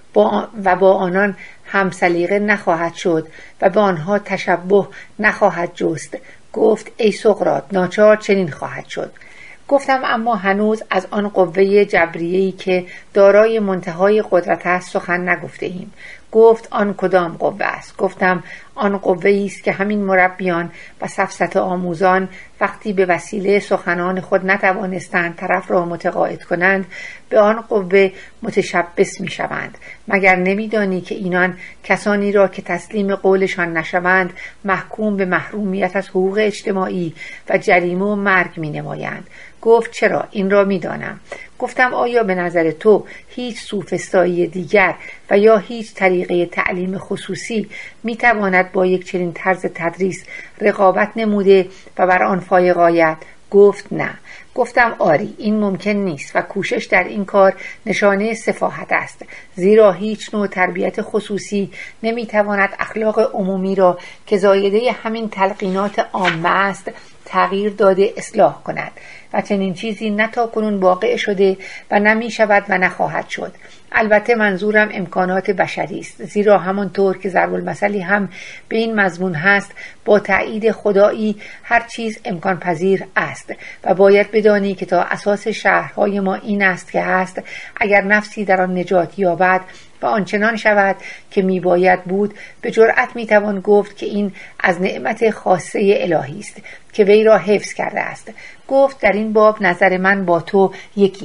و با آنان هم سلیقه نخواهد شد و به آنها تشبه نخواهد جست؟ گفت ای سقراط، ناچار چنین خواهد شد. گفتم اما هنوز از آن قوه جبریه‌ای که دارای منتهای قدرت است سخن نگفته ایم. گفت آن کدام قوه است؟ گفتم آن قوه‌ای است که همین مربیان و سفسطه آموزان وقتی به وسیله سخنان خود نتوانستند طرف را متقاعد کنند به آن قوه متشبث می شوند. مگر نمی‌دانی که اینان کسانی را که تسلیم قولشان نشوند محکوم به محرومیت از حقوق اجتماعی و جریمه و مرگ می نمایند؟ گفت چرا؟ این را می دانم. گفتم آیا به نظر تو هیچ سوفسطایی دیگر و یا هیچ طریقه تعلیم خصوصی می تواند با یک چنین طرز تدریس رقابت نموده و بر آن فایق آید؟ گفت نه. گفتم آری، این ممکن نیست و کوشش در این کار نشانه سفاهت است، زیرا هیچ نوع تربیت خصوصی نمیتواند اخلاق عمومی را که زایده همین تلقینات عامه است تغییر داده اصلاح کند و چنین چیزی نه تاکنون واقع شده و نمی شود و نخواهد شد. البته منظورم امکانات بشری است، زیرا همانطور که ضرب المثلی هم به این مضمون هست با تأیید خدایی هر چیز امکان پذیر است و باید بدانی که تا اساس شهرهای ما این است که هست اگر نفسی در آن نجات یابد و آنچنان شود که می باید بود، به جرأت می توان گفت که این از نعمت خاصه الهی است که وی را حفظ کرده است. گفت در این باب نظر من با تو یکی است.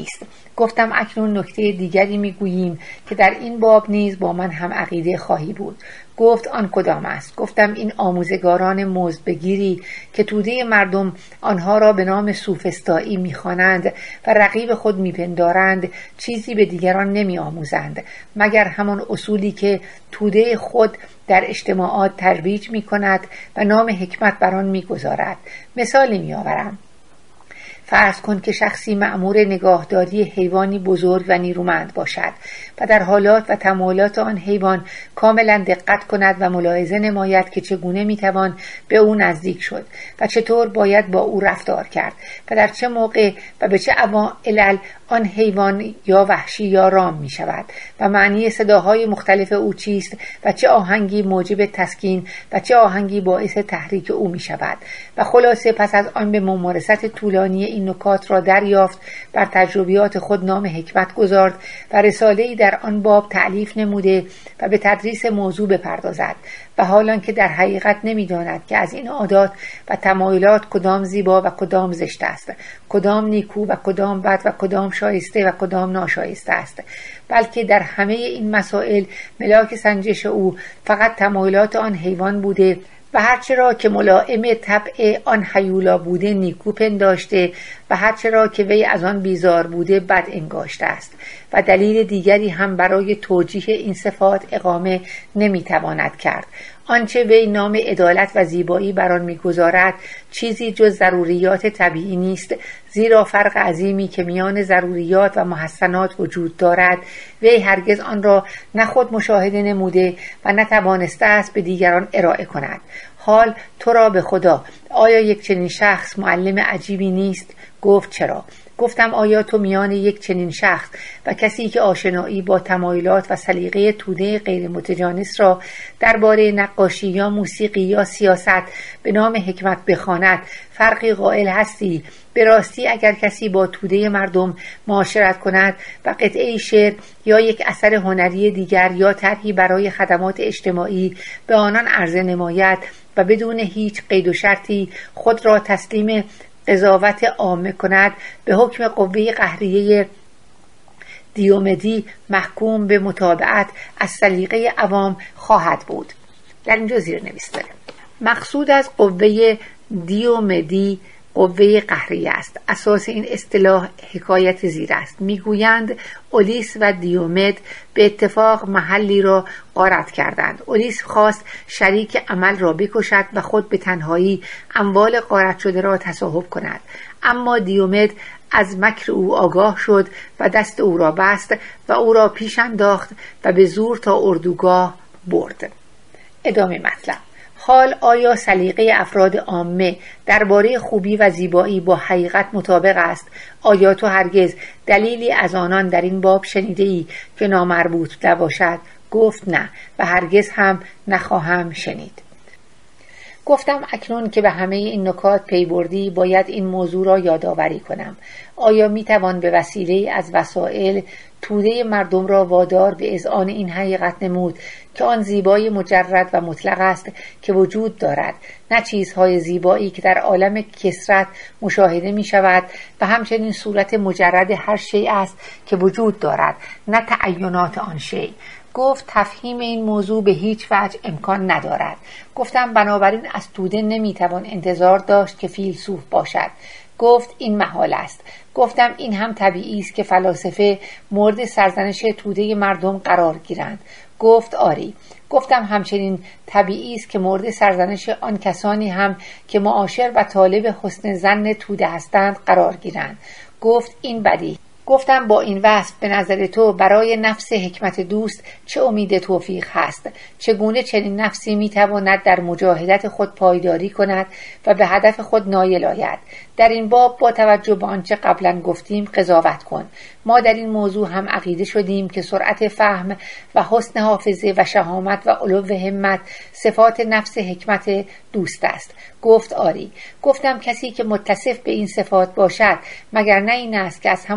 گفتم اکنون نکته دیگری میگوییم که در این باب نیز با من هم عقیده خواهی بود. گفت آن کدام است؟ گفتم این آموزگاران مزدبگیری که توده مردم آنها را به نام سوفسطایی میخوانند و رقیب خود میپندارند چیزی به دیگران نمیآموزند مگر همان اصولی که توده خود در اجتماعات ترویج میکند و نام حکمت بر آن میگذارد. مثالی میآورم. فرض کن که شخصی مأمور نگاهداری حیوانی بزرگ و نیرومند باشد و در حالات و تمایلات آن حیوان کاملا دقت کند و ملاحظه نماید که چگونه میتوان به او نزدیک شد و چطور باید با او رفتار کرد و در چه موقع و به چه علل آن حیوان یا وحشی یا رام می شود و معنی صداهای مختلف او چیست و چه آهنگی موجب تسکین و چه آهنگی باعث تحریک او می شود و خلاصه پس از آن به ممارست طولانی این نکات را دریافت، بر تجربیات خود نام حکمت گذارد و رساله‌ای در آن باب تألیف نموده و به تدریس موضوع بپردازد و حالان که در حقیقت نمی‌داند که از این عادات و تمایلات کدام زیبا و کدام زشت است، کدام نیکو و کدام بد و کدام شایسته و کدام ناشایسته است، بلکه در همه این مسائل ملاک سنجش او فقط تمایلات آن حیوان بوده و هرچه را که ملائم طبع آن هیولا بوده نیکو پنداشته و هرچه را که وی از آن بیزار بوده بد انگاشته است و دلیل دیگری هم برای توجیه این صفات اقامه نمیتواند کرد. آنچه وی نام عدالت و زیبایی بر آن میگذارد چیزی جز ضروریات طبیعی نیست، زیرا فرق عظیمی که میان ضروریات و محسنات وجود دارد وی هرگز آن را نه خود مشاهده نموده و نتوانسته است به دیگران ارائه کند. حال تو را به خدا، آیا یک چنین شخص معلم عجیبی نیست؟ گفت چرا؟ گفتم آیا تو میان یک چنین شخص و کسی که آشنایی با تمایلات و سلیقه توده غیر متجانس را درباره نقاشی یا موسیقی یا سیاست به نام حکمت بخواند فرقی قائل هستی؟ به راستی اگر کسی با توده مردم معاشرت کند و قطعه شعر یا یک اثر هنری دیگر یا طرحی برای خدمات اجتماعی به آنان عرضه نماید و بدون هیچ قید و شرطی خود را تسلیم قضاوت عامه کند، به حکم قوه قهریه دیومدی محکوم به متابعت از سلیقه عوام خواهد بود. در اینجا زیر نویس داریم. مقصود از قوه دیومدی قوه قهریه است. اساس این اصطلاح حکایت زیر است. میگویند اولیس و دیومد به اتفاق محلی را غارت کردند. اولیس خواست شریک عمل را بکشد و خود به تنهایی اموال غارت شده را تصاحب کند، اما دیومد از مکر او آگاه شد و دست او را بست و او را پیش انداخت و به زور تا اردوگاه برد. ادامه مطلب. حال آیا سلیقه افراد عامه درباره خوبی و زیبایی با حقیقت مطابق است؟ آیا تو هرگز دلیلی از آنان در این باب شنیده‌ای که نامربوط نباشد؟ گفت نه و هرگز هم نخواهم شنید. گفتم اکنون که به همه این نکات پی بردی باید این موضوع را یادآوری کنم. آیا میتوان به وسیله از وسایل توده مردم را وادار به اذعان این حقیقت نمود که آن زیبایی مجرد و مطلق است که وجود دارد، نه چیزهای زیبایی که در عالم کثرت مشاهده می شود و همچنین صورت مجرد هر شیء است که وجود دارد، نه تعینات آن شیء. گفت تفهیم این موضوع به هیچ وجه امکان ندارد. گفتم بنابراین از توده نمیتوان انتظار داشت که فیلسوف باشد. گفت این محال است. گفتم این هم طبیعی است که فلاسفه مورد سرزنش توده مردم قرار گیرند. گفت آری. گفتم همچنین طبیعی است که مورد سرزنش آن کسانی هم که معاشر و طالب حسن ظن توده هستند قرار گیرند. گفت این بدیهی. گفتم با این وصف به نظر تو برای نفس حکمت دوست چه امید توفیق هست؟ چگونه چنین نفسی میتواند در مجاهدت خود پایداری کند و به هدف خود نایل آید؟ در این باب با توجه به آنچه قبلا گفتیم قضاوت کن. ما در این موضوع هم عقیده شدیم که سرعت فهم و حسن حافظه و شهامت و علو همت صفات نفس حکمت دوست است. گفت آری. گفتم کسی که متصف به این صفات باشد مگر نه این است که از همان کودکی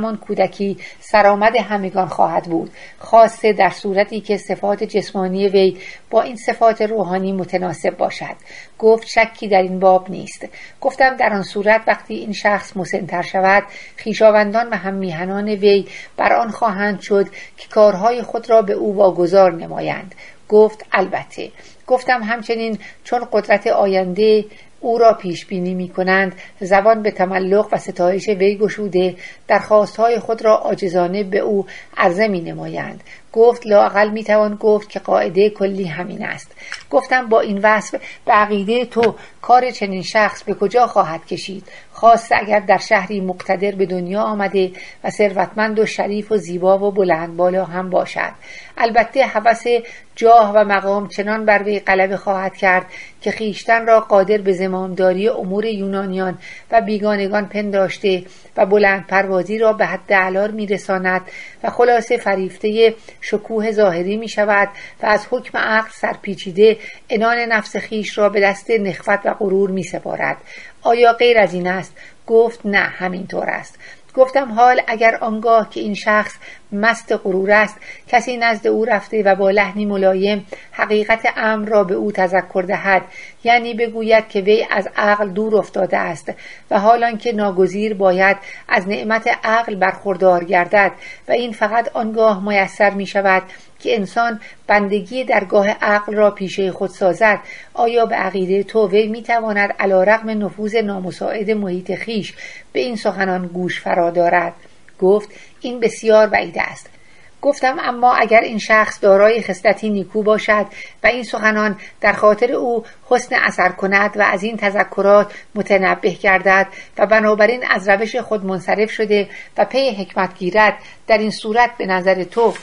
کودکی سرآمد همگان خواهد بود، خاصه در صورتی که صفات جسمانی وی با این صفات روحانی متناسب باشد. گفت شکی در این باب نیست. گفتم در آن صورت وقتی این شخص مسن‌تر شود، خویشاوندان و هم میهنان وی بر آن خواهند شد که کارهای خود را به او واگذار نمایند. گفت البته. گفتم همچنین چون قدرت آینده او را پیش بینی می کنند، زبان به تملق و ستایش وی گشوده درخواستهای خود را عاجزانه به او عرضه می نمایند. گفت لااقل می توان گفت که قاعده کلی همین است. گفتم با این وصف به عقیده تو کار چنین شخص به کجا خواهد کشید، خاصه اگر در شهری مقتدر به دنیا آمده و ثروتمند و شریف و زیبا و بلند بالا هم باشد. البته هوس جاه و مقام چنان بر وی غلبه خواهد کرد که خیشتن را قادر به زمامداری امور یونانیان و بیگانگان پنداشته و بلند پروازی را به حد اعلی میرساند و خلاصه فریفته شکوه ظاهری می شود و از حکم عقل سرپیچیده عنان نفس خیش را به دست نخوت و غرور می سپارد. آیا غیر از این است؟ گفت نه، همینطور است. گفتم حال اگر آنگاه که این شخص مست غرور است کسی نزد او رفته و با لحنی ملایم حقیقت امر را به او تذکر دهد، یعنی بگوید که وی از عقل دور افتاده است و حالان که ناگزیر باید از نعمت عقل برخوردار گردد و این فقط آنگاه میسر می شود که انسان بندگی درگاه عقل را پیشه خود سازد، آیا به عقیده تو وی می تواند علی رغم نفوذ نامساعد محیط خیش به این سخنان گوش فرا دارد؟ گفت این بسیار بعید است. گفتم اما اگر این شخص دارای خصلتی نیکو باشد و این سخنان در خاطر او حسن اثر کند و از این تذکرات متنبه گردد و بنابراین از روش خود منصرف شده و پی حکمت گیرد، در این صورت به نظر تو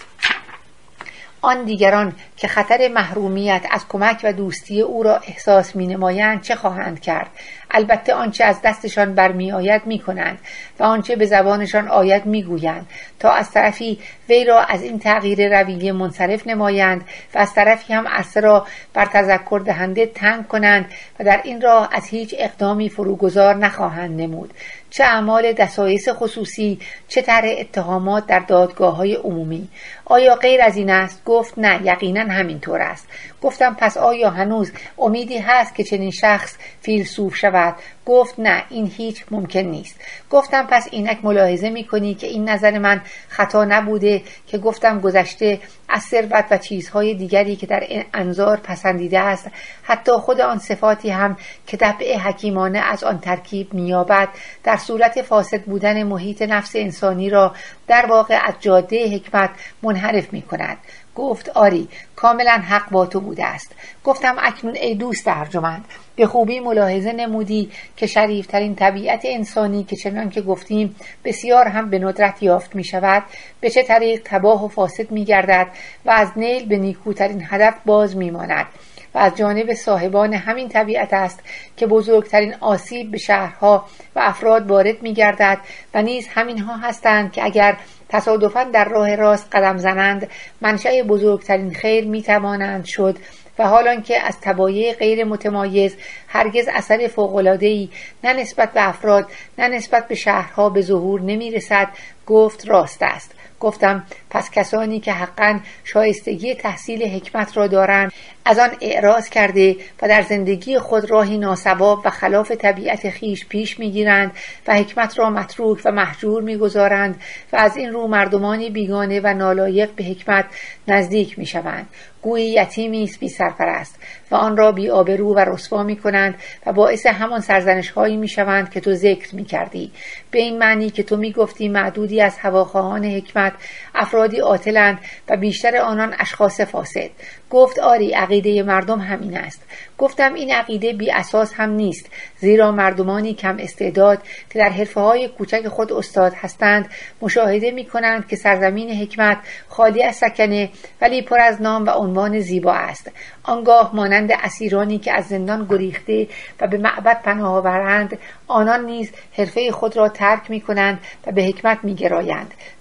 آن دیگران که خطر محرومیت از کمک و دوستی او را احساس می نمایند چه خواهند کرد؟ البته آنچه از دستشان برمی آید می کنند و آنچه به زبانشان آید می گویند تا از طرفی وی را از این تغییر رویه منصرف نمایند و از طرفی هم عرصه را بر تذکر دهنده تنگ کنند و در این راه از هیچ اقدامی فروگذار نخواهند نمود، چه اعمال دسایس خصوصی چه طرح اتهامات در دادگاه‌های عمومی. آیا غیر از این است؟ گفت نه، یقینا همینطور است. گفتم پس آیا هنوز امیدی هست که چنین شخص فیلسوف شود؟ گفت نه، این هیچ ممکن نیست. گفتم پس اینک ملاحظه می‌کنی که این نظر من خطا نبوده که گفتم گذشته از ثروت و چیزهای دیگری که در انظار پسندیده است، حتی خود آن صفاتی هم که طبع حکیمانه از آن ترکیب می‌یابد، در صورت فاسد بودن محیط نفس انسانی را در واقع از جاده حکمت منحرف می‌کند. گفت آری، کاملا حق با تو بوده است. گفتم اکنون ای دوست ارجمند، به خوبی ملاحظه نمودی که شریفترین طبیعت انسانی که چنان که گفتیم بسیار هم به ندرت یافت می شود، به چه طریق تباه و فاسد می گردد و از نیل به نیکوترین هدف باز می ماند و از جانب صاحبان همین طبیعت است که بزرگترین آسیب به شهرها و افراد وارد می گردد و نیز همینها هستند که اگر تصادفاً در راه راست قدم زنند منشأ بزرگترین خیر می توانند شد و حالان که از طبایع غیر متمایز هرگز اثر فوق‌العاده‌ای نه نسبت به افراد نه نسبت به شهرها به ظهور نمی رسد. گفت راست است. گفتم پس کسانی که حقاً شایستگی تحصیل حکمت را دارند از آن اعراض کرده و در زندگی خود راهی ناصواب و خلاف طبیعت خیش پیش میگیرند و حکمت را متروک و محجور میگذارند و از این رو مردمانی بیگانه و نالایق به حکمت نزدیک میشوند، گویی یتیمی است بی سرپرست و آن را بی آبرو و رسوا میکنند و باعث همان سرزنش هایی میشوند که تو ذکر میکردی، به این معنی که تو میگفتی معدودی از هواخواهان حکمت افرادی عاطلند و بیشتر آنان اشخاص فاسد. گفت آری، عقیده مردم همین است. گفتم این عقیده بی اساس هم نیست، زیرا مردمانی کم استعداد که در حرفه‌های کوچک خود استاد هستند مشاهده می‌کنند که سرزمین حکمت خالی از سکنه ولی پر از نام و عنوان زیبا است. آنگاه مانند اسیرانی که از زندان گریخته و به معبد پناه آورند، آنان نیز حرفه خود را ترک می‌کنند و به حکمت می‌گرایند،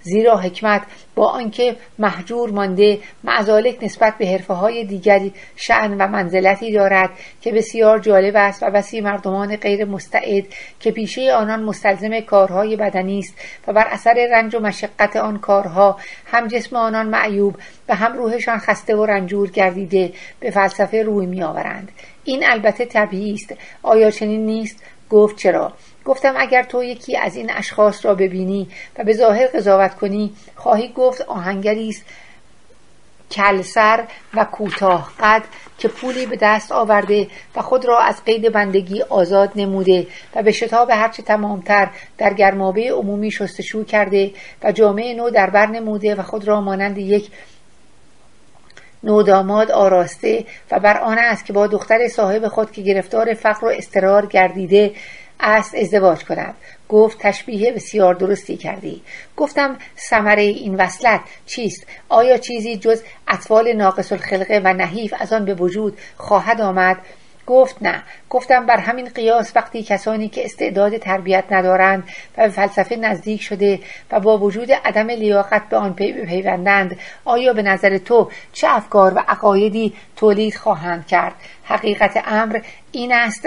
زیرا حکمت با آنکه مهجور مانده معزالک نسبت به حرفه‌های دیگری شأن و منزلتی دارد که بسیار جالب است و بسی مردمان غیر مستعد که پیشه آنان مستلزم کارهای بدنی است و بر اثر رنج و مشقت آن کارها هم جسم آنان معیوب و هم روحشان خسته و رنجور گردیده به فلسفه روی می آورند. این البته طبیعی است. آیا چنین نیست؟ گفت چرا؟ گفتم اگر تو یکی از این اشخاص را ببینی و به ظاهر قضاوت کنی، خواهی گفت آهنگری است کلسر و کوتاه قد که پولی به دست آورده و خود را از قید بندگی آزاد نموده و به شتاب هرچه تمامتر در گرمابه عمومی شستشو کرده و جامعه نو در بر نموده و خود را مانند یک نوداماد آراسته و بر آن است که با دختر صاحب خود که گرفتار فقر و اضطرار گردیده است ازدواج کند. گفت تشبیه بسیار درستی کردی. گفتم ثمره این وصلت چیست؟ آیا چیزی جز اطفال ناقص الخلقه و نحیف از آن به وجود خواهد آمد؟ گفت نه. گفتم بر همین قیاس وقتی کسانی که استعداد تربیت ندارند و به فلسفه نزدیک شده و با وجود عدم لیاقت به آن پیوندند، آیا به نظر تو چه افکار و عقایدی تولید خواهند کرد؟ حقیقت امر این است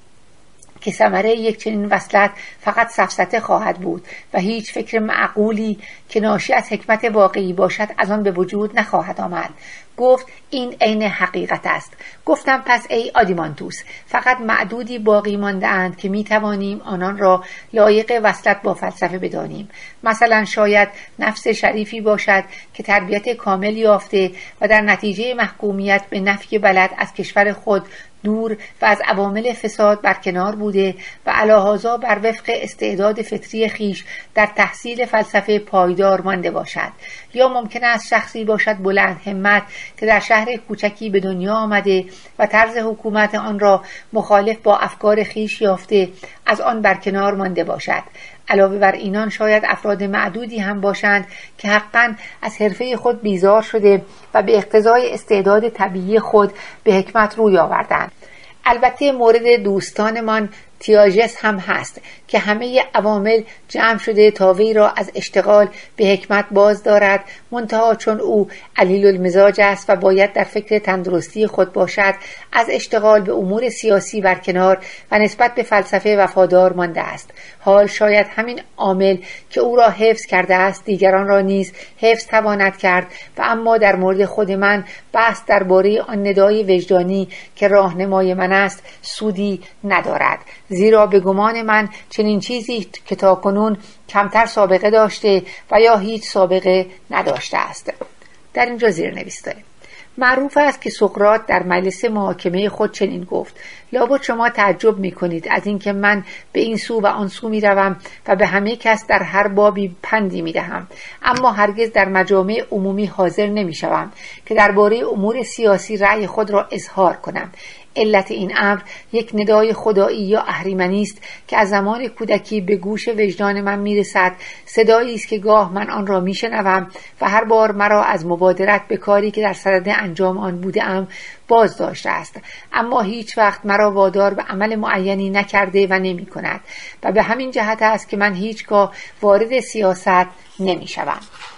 که ثمره یک چنین وصلت فقط سفسطه خواهد بود و هیچ فکر معقولی که ناشی از حکمت واقعی باشد از آن به وجود نخواهد آمد. گفت این عین حقیقت است. گفتم پس ای آدیمانتوس، فقط معدودی باقی مانده اند که می توانیم آنان را لایق وصلت با فلسفه بدانیم. مثلا شاید نفس شریفی باشد که تربیت کامل یافته و در نتیجه محکومیت به نفی بلد از کشور خود دور و از عوامل فساد برکنار بوده و علاهازا بر وفق استعداد فطری خیش در تحصیل فلسفه پایدار مانده باشد. یا ممکن است شخصی باشد بلند همت که در شهر کوچکی به دنیا آمده و طرز حکومت آن را مخالف با افکار خیش یافته از آن برکنار مانده باشد. علاوه بر اینان شاید افراد معدودی هم باشند که حقاً از حرفه خود بیزار شده و به اقتضای استعداد طبیعی خود به حکمت روی آوردند. البته مورد دوستانمان تیاژس هم هست که همه عوامل جمع شده تا وی را از اشتغال به حکمت باز دارد، منتها چون او علیل المزاج است و باید در فکر تندرستی خود باشد، از اشتغال به امور سیاسی برکنار و نسبت به فلسفه وفادار مانده است. حال شاید همین عامل که او را حفظ کرده است دیگران را نیز حفظ تواند کرد و اما در مورد خود من بحث درباره آن ندای وجدانی که راهنمای من است سودی ندارد، زیرا به گمان من چنین چیزی که تاکنون کمتر سابقه داشته و یا هیچ سابقه نداشته است. در اینجا زیرنویس داریم. معروف است که سقراط در مجلس محاکمه خود چنین گفت: لابد شما تعجب می‌کنید از اینکه من به این سو و آن سو می‌روم و به همه کس در هر بابی پندی می‌دهم، اما هرگز در مجامع عمومی حاضر نمی‌شوم که درباره امور سیاسی رأی خود را اظهار کنم. علت این امر یک ندای خدایی یا اهریمنی است که از زمان کودکی به گوش وجدان من میرسد. صدایی است که گاه من آن را میشنوم و هر بار مرا از مبادرت به کاری که در صدد انجام آن بودم باز داشته است، اما هیچ وقت مرا وادار به عمل معینی نکرده و نمی کند و به همین جهت است که من هیچگاه وارد سیاست نمی شوم.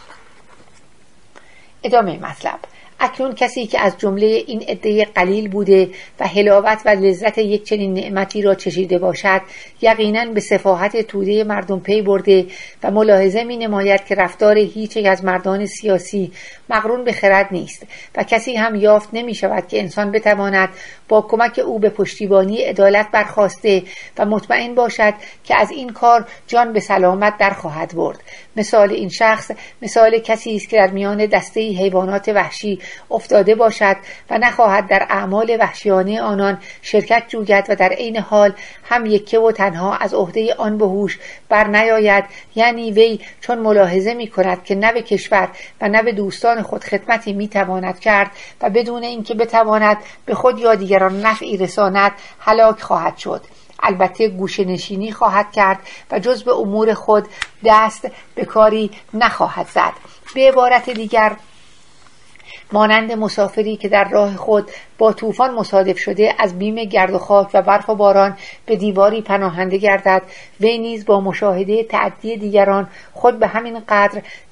ادامه مطلب. اکنون کسی که از جمله این عده قلیل بوده و حلاوت و لذت یک چنین نعمتی را چشیده باشد، یقیناً به سفاهت توده مردم پی برده و ملاحظه می نماید که رفتار هیچ یک از مردان سیاسی مقرون به خرد نیست و کسی هم یافت نمی شود که انسان بتواند با کمک او به پشتیبانی عدالت برخاسته و مطمئن باشد که از این کار جان به سلامت در خواهد برد. مثال این شخص مثال کسی است که در میان دسته حیوانات وحشی افتاده باشد و نخواهد در اعمال وحشیانه آنان شرکت جوید و در عین حال هم یکه و تنها از عهده آن بهوش بر نیاید، یعنی وی چون ملاحظه می کند که نه به کشور و نه به دوستان خود خدمتی می تواند کرد و بدون اینکه بتواند به خود یا دیگران نفعی رساند هلاک خواهد شد. البته گوشه نشینی خواهد کرد و جز به امور خود دست به کاری نخواهد زد. به عبارت دیگر مانند مسافری که در راه خود با طوفان مصادف شده از بیم گرد و خاک و برف و باران به دیواری پناهنده گردد، وی نیز با مشاهده تعدی دیگران خود به همین قدر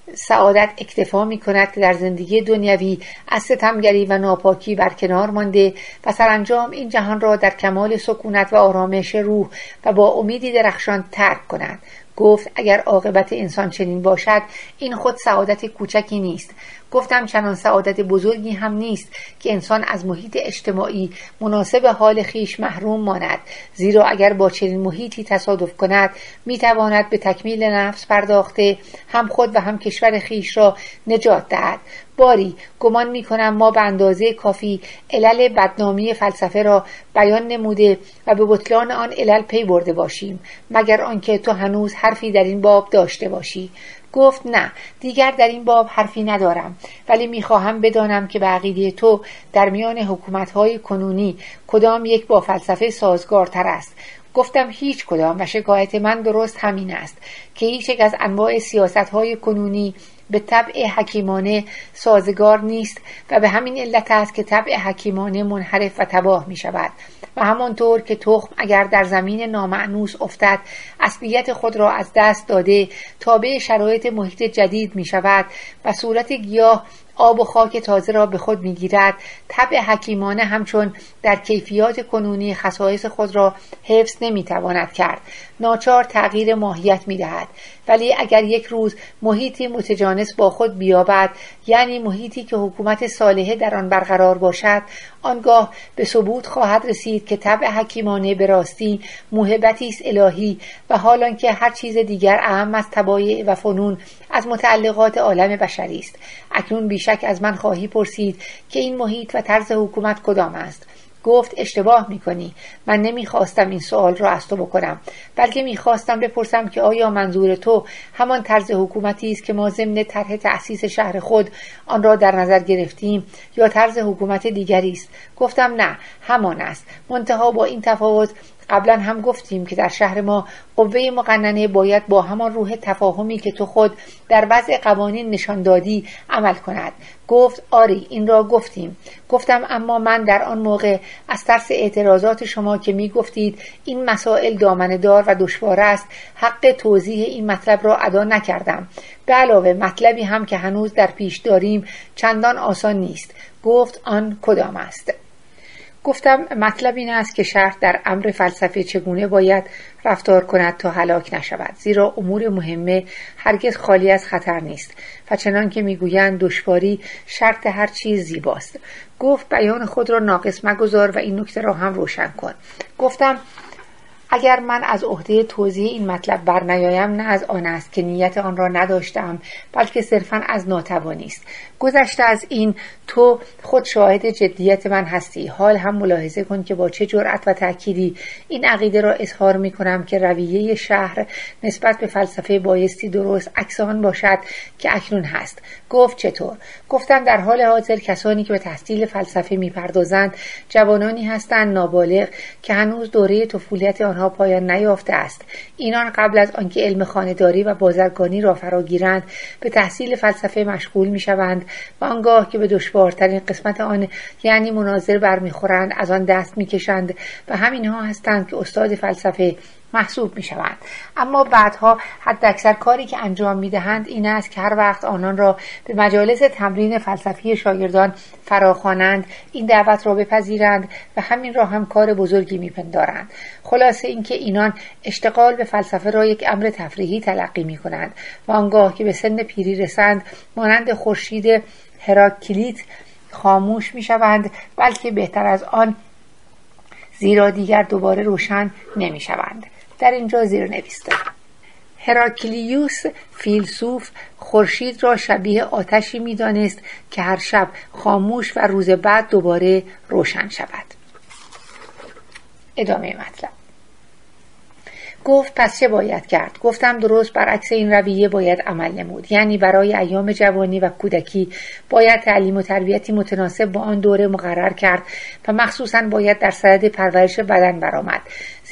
سعادت اکتفا می کند که در زندگی دنیوی از ستمگری و ناپاکی برکنار مانده و سرانجام این جهان را در کمال سکونت و آرامش روح و با امیدی درخشان ترک کند. گفت اگر عاقبت انسان چنین باشد این خود سعادت کوچکی نیست. گفتم چنان سعادت بزرگی هم نیست که انسان از محیط اجتماعی مناسب حال خیش محروم ماند، زیرا اگر با چنین محیطی تصادف کند میتواند به تکمیل نفس پرداخته هم خود و هم کشور خیش را نجات دهد. باری گمان میکنم ما به اندازه کافی علل بدنامی فلسفه را بیان نموده و به بطلان آن علل پی برده باشیم، مگر آنکه تو هنوز حرفی در این باب داشته باشی. گفت نه، دیگر در این باب حرفی ندارم، ولی میخواهم بدانم که به عقیده تو در میان حکومت‌های کنونی کدام یک با فلسفه سازگارتر است. گفتم هیچ کدام و شکایت من درست همین است که هیچ یک از انواع سیاست‌های کنونی به طبع حکیمانه سازگار نیست و به همین علت است که طبع حکیمانه منحرف و تباه می شود و همانطور که تخم اگر در زمین نامأنوس افتد اصلیت خود را از دست داده تابع شرایط محیط جدید می شود و صورت گیاه آب و خاک تازه را به خود میگیرد، طبع حکیمانه همچون در کیفیات کنونی خصایص خود را حفظ نمیتواند کرد، ناچار تغییر ماهیت میدهد. ولی اگر یک روز محیطی متجانس با خود بیابد، یعنی محیطی که حکومت صالحه در آن برقرار باشد، آنگاه به ثبوت خواهد رسید که طبع حکیمانه به راستی موهبتی است الهی و حالان که هر چیز دیگر اهم از طبایع و فنون از متعلقات عالم بشری است. اکنون بیشک از من خواهی پرسید که این محیط و طرز حکومت کدام است؟ گفت اشتباه میکنی. من نمیخواستم این سوال را از تو بکنم، بلکه میخواستم بپرسم که آیا منظور تو همان طرز حکومتی است که ما ضمن طرح تأسیس شهر خود آن را در نظر گرفتیم یا طرز حکومت دیگری است؟ گفتم نه، همان است، منتها با این تفاوت قبلا هم گفتیم که در شهر ما قوه مقننه باید با همان روح تفاهمی که تو خود در وضع قوانین نشان دادی عمل کند. گفت آری، این را گفتیم. گفتم اما من در آن موقع از ترس اعتراضات شما که می گفتید این مسائل دامنه‌دار و دشوار است حق توضیح این مطلب را ادا نکردم. به علاوه مطلبی هم که هنوز در پیش داریم چندان آسان نیست. گفت آن کدام است؟ گفتم مطلب این است که شهر در امر فلسفه چگونه باید رفتار کند تا هلاک نشود، زیرا امور مهمه هرگز خالی از خطر نیست و چنان که میگویند دشواری شرط هر چیز زیباست. گفت بیان خود را ناقص مگذار و این نکته را هم روشن کن. گفتم اگر من از عهده توضیح این مطلب برنیایم نه از آن است که نیت آن را نداشتم، بلکه صرفاً از ناتوانی است. گذشته از این تو خود شاهد جدیت من هستی. حال هم ملاحظه کن که با چه جرأت و تأکیدی این عقیده را اظهار می کنم که رویه شهر نسبت به فلسفه بایستی درست عکس آن باشد که اکنون هست. گفت چطور؟ گفتم در حال حاضر کسانی که به تحصیل فلسفه می پردازند جوانانی هستند نابالغ که هنوز دوره طفولیت آنها پایان نیافته است. اینان قبل از آنکه علم خانه‌داری و بازرگانی را فراگیرند به تحصیل فلسفه مشغول می شوند و آنگاه که به دشوارترین قسمت آن یعنی مناظر برمیخورند از آن دست میکشند و همینها هستند که استاد فلسفه محسوب می شوند. اما بعدها حداکثر کاری که انجام می دهند این است که هر وقت آنان را به مجالس تمرین فلسفی شاگردان فراخوانند این دعوت را بپذیرند و همین را هم کار بزرگی می پندارند. خلاصه اینکه اینان اشتغال به فلسفه را یک امر تفریحی تلقی می کنند و آنگاه که به سن پیری رسند مانند خورشید هراکلیت خاموش می شوند، بلکه بهتر از آن زیرا دیگر دوباره روشن نمی شوند. در اینجا زیرنویس دارم. هراکلیوس فیلسوف خورشید را شبیه آتشی می دانست که هر شب خاموش و روز بعد دوباره روشن شود. ادامه مطلب. گفت پس چه باید کرد؟ گفتم درست برعکس این رویه باید عمل نمود، یعنی برای ایام جوانی و کودکی باید تعلیم و تربیتی متناسب با آن دوره مقرر کرد و مخصوصاً باید در صدد پرورش بدن برآمد،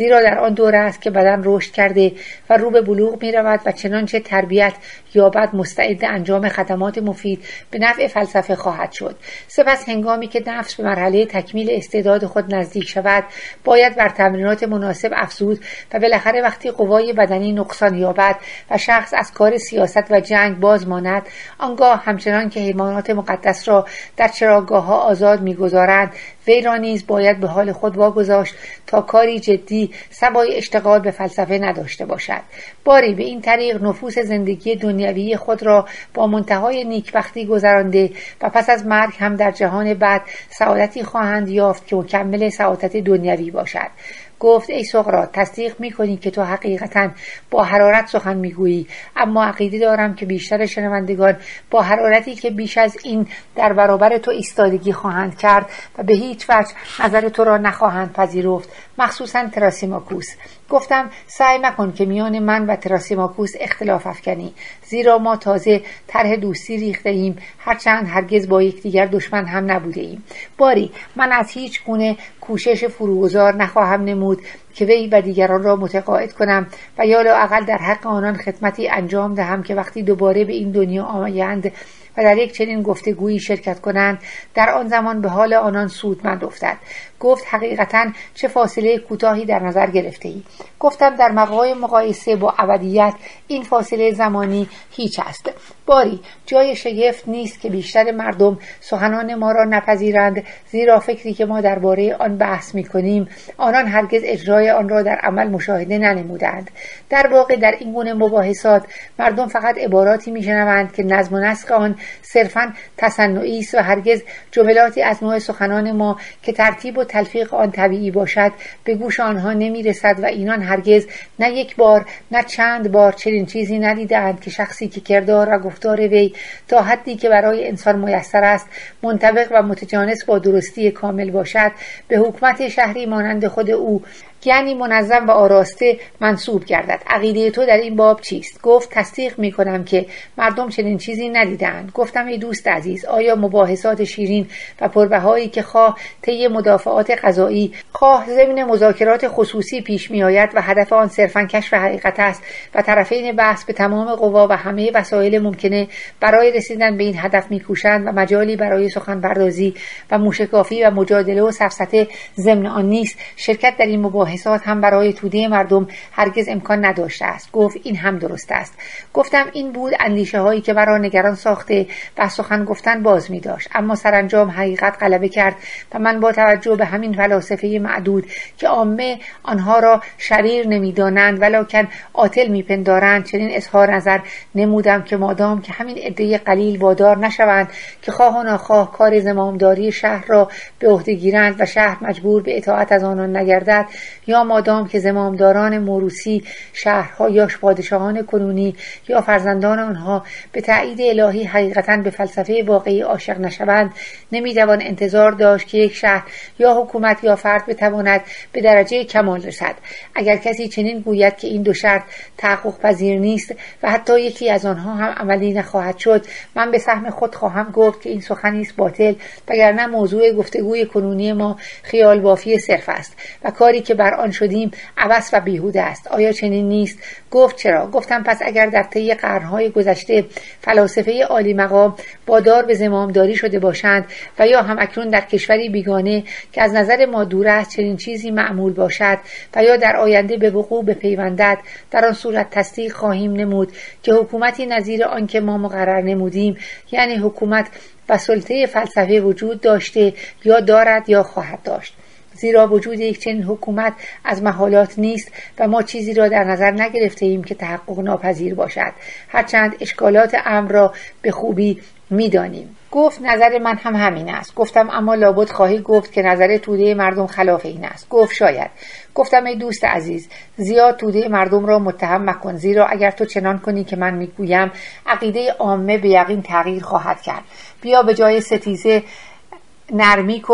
زیرا در آن دوره است که بدن رشد کرده و رو به بلوغ می رود و چنانچه تربیت یابد مستعد انجام خدمات مفید به نفع فلسفه خواهد شد. سپس هنگامی که نفس به مرحله تکمیل استعداد خود نزدیک شود باید بر تمرینات مناسب افزود و بالاخره وقتی قوای بدنی نقصان یابد و شخص از کار سیاست و جنگ باز ماند، آنگاه همچنان که حیوانات مقدس را در چراگاه‌ها آزاد می‌گذارند وی را نیز باید به حال خود واگذاشت تا کاری جدی سوای اشتغال به فلسفه نداشته باشد. باری به این طریق نفوس زندگی دنیوی خود را با منتهای نیکبختی گذرانده و پس از مرگ هم در جهان بعد سعادتی خواهند یافت که مکمل سعادت دنیوی باشد. گفت ای سقراط، تصدیق می‌کنی که تو حقیقتاً با حرارت سخن می‌گویی، اما عقیده دارم که بیشتر شنوندگان با حرارتی که بیش از این در برابر تو ایستادگی خواهند کرد و به هیچ وجه نظر تو را نخواهند پذیرفت، مخصوصاً تراسیماکوس. گفتم سعی مکن که میان من و تراسیماکوس اختلاف افکنی، زیرا ما تازه طرح دوستی ریخته ایم، هرچند هرگز با یکدیگر دشمن هم نبوده ایم. باری من از هیچ گونه کوشش فروگذار نخواهم نمود که وی و دیگران را متقاعد کنم و یا لااقل در حق آنان خدمتی انجام دهم که وقتی دوباره به این دنیا آیند و در یک چنین گفتگویی شرکت کنند در آن زمان به حال آنان سودمند افتد. گفت حقیقتاً چه فاصله کوتاهی در نظر گرفته ای. گفتم در مقام مقایسه با ابدیت این فاصله زمانی هیچ است. باری جای شگفت نیست که بیشتر مردم سخنان ما را نپذیرند، زیرا فکری که ما درباره آن بحث می‌کنیم آنان هرگز اجرای آن را در عمل مشاهده ننمودند. در واقع در این گونه مباحثات مردم فقط عباراتی میشنوند که نظم و نسق آن صرفاً تصنعی است و هرگز جملاتی از نوع سخنان ما که ترتیب و تلفیق آن طبیعی باشد به گوش آنها نمیرسد و اینان هرگز نه یک بار نه چند بار چنین چیزی ندیدند که شخصی که کردار و گفتار وی تا حدی که برای انسان میسر است منطبق و متجانس با درستی کامل باشد به حکومت شهری مانند خود او یعنی منظم و آراسته منصوب گردد. عقیده تو در این باب چیست؟ گفت تصدیق می کنم که مردم چنین چیزی ندیدند. گفتم ای دوست عزیز، آیا مباحثات شیرین و پربهایی که خواه طی مدافعات قضایی خواه ضمن مذاکرات خصوصی پیش می آید و هدف آن صرفاً کشف حقیقت است و طرفین بحث به تمام قوا و همه وسایل ممکنه برای رسیدن به این هدف می کوشند و مجالی برای سخن پردازی و موشکافی و مجادله و سفسطه ضمن آن نیست، شرکت در این مباحثات هم برای توده مردم هرگز امکان نداشته است. گفت این هم درست است. گفتم این بود اندیشه هایی که مرا نگران ساخته و سخن گفتن باز می داشت، اما سرانجام حقیقت غلبه کرد و من با توجه به همین فلاسفه معدود که عامه آنها را شریر نمیدانند ولکن عاطل میپندارند چنین اظهار نظر نمودم که مادام که همین عده قلیل وادار نشوند که خواه و ناخواه کار زمامداری شهر را به عهده گیرند و شهر مجبور به اطاعت از آنان نگردد، یا مادام که زمامداران موروثی شهرها یا پادشاهان کنونی یا فرزندان آنها به تأیید الهی حقیقتاً به فلسفه واقعی عاشق نشوند، نمیتوان انتظار داشت که یک شهر یا حکومت یا فرد بتواند به درجه کمال رسد. اگر کسی چنین گوید که این دو شرط تحقق پذیر نیست و حتی یکی از آنها هم عملی نخواهد شد، من به سهم خود خواهم گفت که این سخنی است باطل، وگرنه موضوع گفتگوی کنونی ما خیال بافی صرف است و کاری که بر آن شدیم عبث و بیهوده است. آیا چنین نیست؟ گفت چرا؟ گفتم پس اگر در طی قرن‌های گذشته فلاسفه عالی مقام وادار به زمامداری شده باشند و یا هم اکنون در کشوری بیگانه که از نظر ما دور است چنین چیزی معمول باشد و یا در آینده به وقوع بپیوندد، در آن صورت تصدیق خواهیم نمود که حکومتی نظیر آن که ما مقرر نمودیم، یعنی حکومت و سلطه فلسفه وجود داشته یا دارد یا خواهد داشت. زیرا وجود یک چنین حکومت از محالات نیست و ما چیزی را در نظر نگرفته ایم که تحقق ناپذیر باشد، هرچند اشکالات امر را به خوبی می‌دانیم. گفت نظر من هم همین است. گفتم اما لابد خواهی گفت که نظر توده مردم خلاف این است. گفت شاید. گفتم ای دوست عزیز، زیاد توده مردم را متهم مکن، زیرا اگر تو چنان کنی که من میگویم عقیده عامه به یقین تغییر خواهد کرد. بیا به جای ستیزه نرمی کن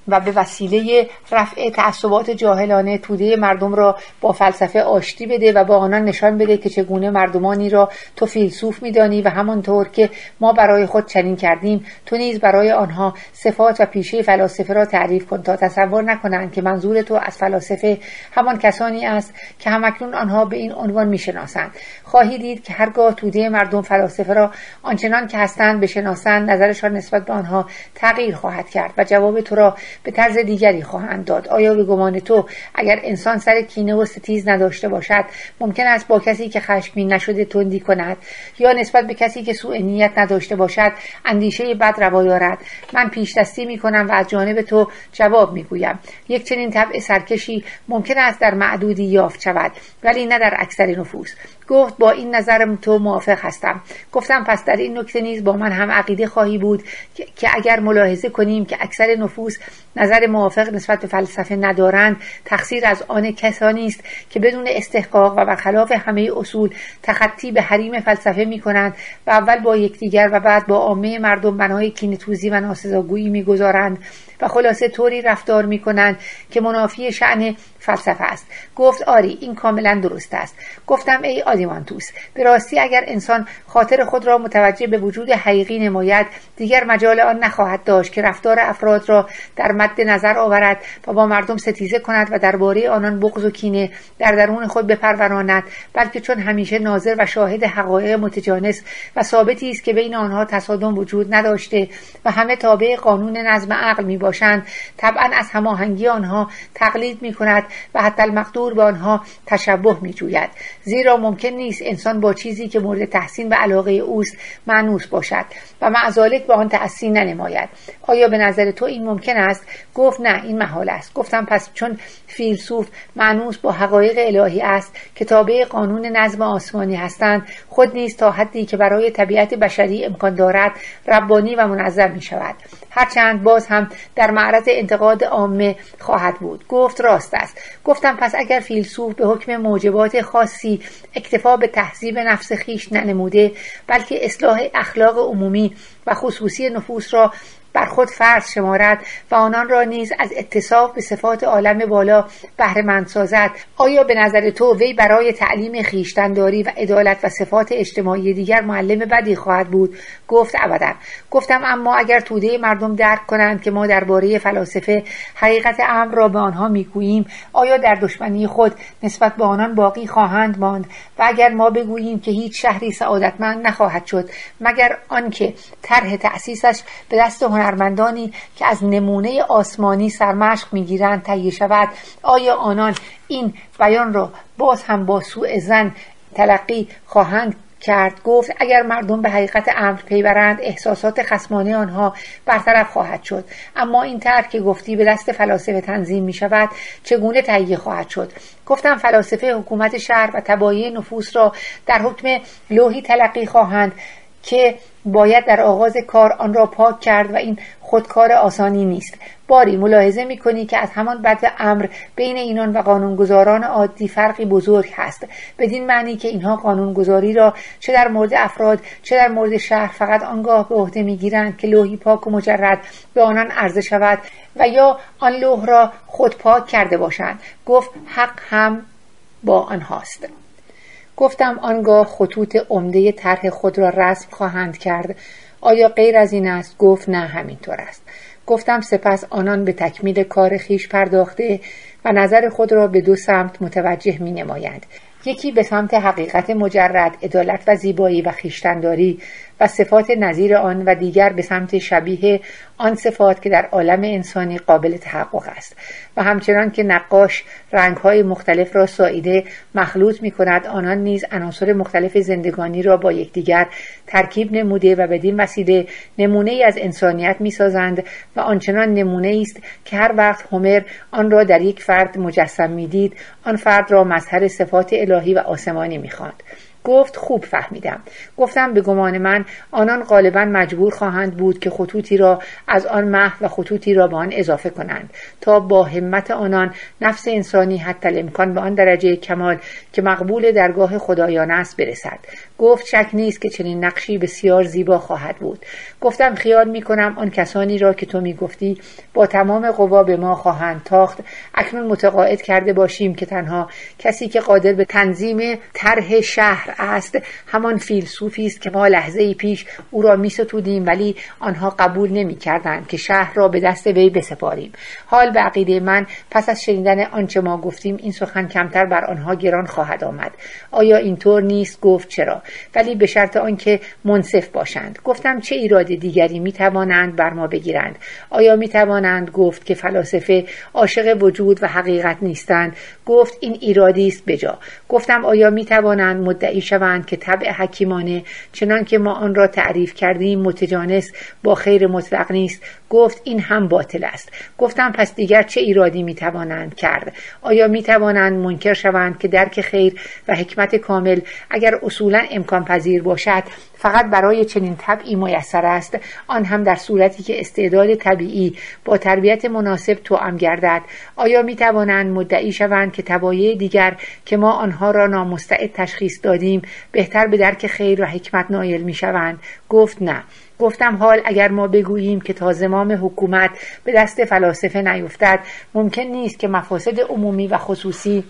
و به وسیله رفع تعصبات جاهلانه توده مردم را با فلسفه آشتی بده و با آنان نشان بده که چگونه مردمانی را تو فیلسوف می‌دانی و همانطور که ما برای خود چنین کردیم تو نیز برای آنها صفات و پیشه فلاسفه را تعریف کن تا تصور نکنند که منظور تو از فلاسفه همان کسانی است که همکنون آنها به این عنوان می‌شناسند. خواهی دید که هرگاه توده مردم فلاسفه را آنچنان که هستند بشناسند نظرشان نسبت به آنها تغییر خواهد کرد و جواب تو را به طرز دیگری خواهند داد. آیا به گمان تو اگر انسان سر کینه و ستیز نداشته باشد ممکن است با کسی که خشمگین نشده تندی کند یا نسبت به کسی که سوء نیت نداشته باشد اندیشه بد روا دارد؟ من پیش دستی می‌کنم و از جانب تو جواب می‌گویم یک چنین طبع سرکشی ممکن است در معدودی یافت شود ولی نه در اکثر نفوس. گفت با این نظر تو موافق هستم. گفتم پس در این نکته نیز با من هم عقیده خواهی بود که اگر ملاحظه کنیم که اکثر نفوس نظر موافق نسبت به فلسفه ندارند تقصیر از آن کسانی است که بدون استحقاق و برخلاف همه اصول تخطی به حریم فلسفه می‌کنند و اول با یکدیگر و بعد با عامه مردم بنای کینه‌توزی و ناسزاگویی می‌گذارند و خلاصه طوری رفتار می‌کنند که منافی شأن فلسفه است. گفت آری این کاملا درست است. گفتم ای آدیمانتوس به راستی اگر انسان خاطر خود را متوجه به وجود حقیقی نماید دیگر مجال آن نخواهد داشت که رفتار افراد را در مد نظر آورد و با مردم ستیزه کند و درباره آنان بغض و کینه در درون خود بپروراند، بلکه چون همیشه ناظر و شاهد حقایق متجانس و ثابتی است که بین آنها تصادم وجود نداشته و همه تابع قانون نظم عقل می باشند طبعا از هماهنگی آنها تقلید می کند و حتی المقدور به آنها تشبه می جوید، زیرا ممکن نیست انسان با چیزی که مورد تحسین و علاقه اوست مانوس باشد و مع ذلک به آن تأثیر ننماید. آیا به نظر تو این ممکن است؟ گفت نه این محال است. گفتم پس چون فیلسوف مانوس با حقایق الهی است که تابع قانون نظم آسمانی هستند خود نیز تا حدی که برای طبیعت بشری امکان دارد ربانی و منظم می شود، هرچند باز هم در معرض انتقاد عامه خواهد بود. گفت راست است. گفتم پس اگر فیلسوف به حکم موجبات خاصی اکتفا به تهذیب نفس خیش ننموده بلکه اصلاح اخلاق عمومی و خصوصی نفوس را بر خود فرض شمارد و آنان را نیز از اتصاف به صفات عالم بالا بهره مند سازد، آیا به نظر تو وی برای تعلیم خویشتن‌داری و عدالت و صفات اجتماعی دیگر معلم بدی خواهد بود؟ گفت ابدا. گفتم اما اگر توده مردم درک کنند که ما درباره فلاسفه حقیقت امر را به آنها میگوییم آیا در دشمنی خود نسبت به آنان باقی خواهند ماند؟ و اگر ما بگوییم که هیچ شهری سعادتمند نخواهد شد مگر آنکه طرح تأسیسش به دست هنرمندانی که از نمونه آسمانی سرمشق میگیرند تهیه شود، آیا آنان این بیان را باز هم با سوء ظن تلقی خواهند کرد؟ گفت اگر مردم به حقیقت امر پی برند احساسات خصمانه آنها برطرف خواهد شد، اما این طرح که گفتی به دست فلاسفه تنظیم می شود چگونه تهیه خواهد شد؟ گفتم فلاسفه حکومت شهر و تبایع نفوس را در حکم لوحی تلقی خواهند که باید در آغاز کار آن را پاک کرد و این خودکار آسانی نیست. باری ملاحظه می‌کنی که از همان بدو امر بین اینان و قانونگذاران عادی فرقی بزرگ هست، بدین معنی که اینها قانونگذاری را چه در مورد افراد چه در مورد شهر فقط آنگاه به عهده می‌گیرند که لوحی پاک و مجرد به آنان عرضه شود و یا آن لوح را خود پاک کرده باشند. گفت حق هم با آنهاست. گفتم آنگاه خطوط عمده طرح خود را رسم خواهند کرد. آیا غیر از این است؟ گفت نه همینطور است. گفتم سپس آنان به تکمیل کار خیش پرداخته و نظر خود را به دو سمت متوجه می نمایند. یکی به سمت حقیقت مجرد، عدالت و زیبایی و خویشتن‌داری و صفات نظیر آن و دیگر به سمت شبیه آن صفات که در عالم انسانی قابل تحقق است و همچنان که نقاش رنگ‌های مختلف را ساییده مخلوط می‌کند آنان نیز عناصر مختلف زندگانی را با یکدیگر ترکیب نموده و بدین وسیله نمونه‌ای از انسانیت می‌سازند و آنچنان نمونه‌ای است که هر وقت هومر آن را در یک فرد مجسم می‌دید آن فرد را مظهر صفات الهی و آسمانی می‌خواند. گفت خوب فهمیدم. گفتم به گمان من آنان غالبا مجبور خواهند بود که خطوطی را از آن محو و خطوطی را به آن اضافه کنند تا با همت آنان نفس انسانی حتی الامکان به آن درجه کمال که مقبول درگاه خدایان است برسد. گفت شک نیست که چنین نقشی بسیار زیبا خواهد بود. گفتم خیال می کنم آن کسانی را که تو می گفتی با تمام قوا به ما خواهند تاخت. اکنون متقاعد کرده باشیم که تنها کسی که قادر به تنظیم طرح شهر است همان فیلسوفی است که ما لحظه‌ای پیش او را می ستودیم ولی آنها قبول نمی کردند که شهر را به دست وی بسپاریم. حال به عقیده من پس از شنیدن آنچه ما گفتیم این سخن کمتر بر آنها گران خواهد آمد. آیا اینطور نیست؟ گفت چرا، ولی به شرط آنکه منصف باشند. گفتم چه ایراد دیگری می توانند بر ما بگیرند؟ آیا می توانند گفت که فلاسفه عاشق وجود و حقیقت نیستند؟ گفت این ایرادی است بجا. گفتم آیا می توانند مدعی شوند که طبع حکیمانه چنان که ما آن را تعریف کردیم متجانس با خیر مطلق نیست؟ گفت این هم باطل است. گفتم پس دیگر چه ایرادی می توانند کرد؟ آیا می توانند منکر شوند که درک خیر و حکمت کامل اگر اصولا امکان پذیر باشد فقط برای چنین طبعی میسر است، آن هم در صورتی که استعداد طبیعی با تربیت مناسب توأم گردد؟ آیا می توانند مدعی شوند که طبایع دیگر که ما آنها را نامستعد تشخیص دادیم بهتر به درک خیر و حکمت نایل می شوند؟ گفت نه. گفتم حال اگر ما بگوییم که تا زمام حکومت به دست فلاسفه نیفتد ممکن نیست که مفاسد عمومی و خصوصی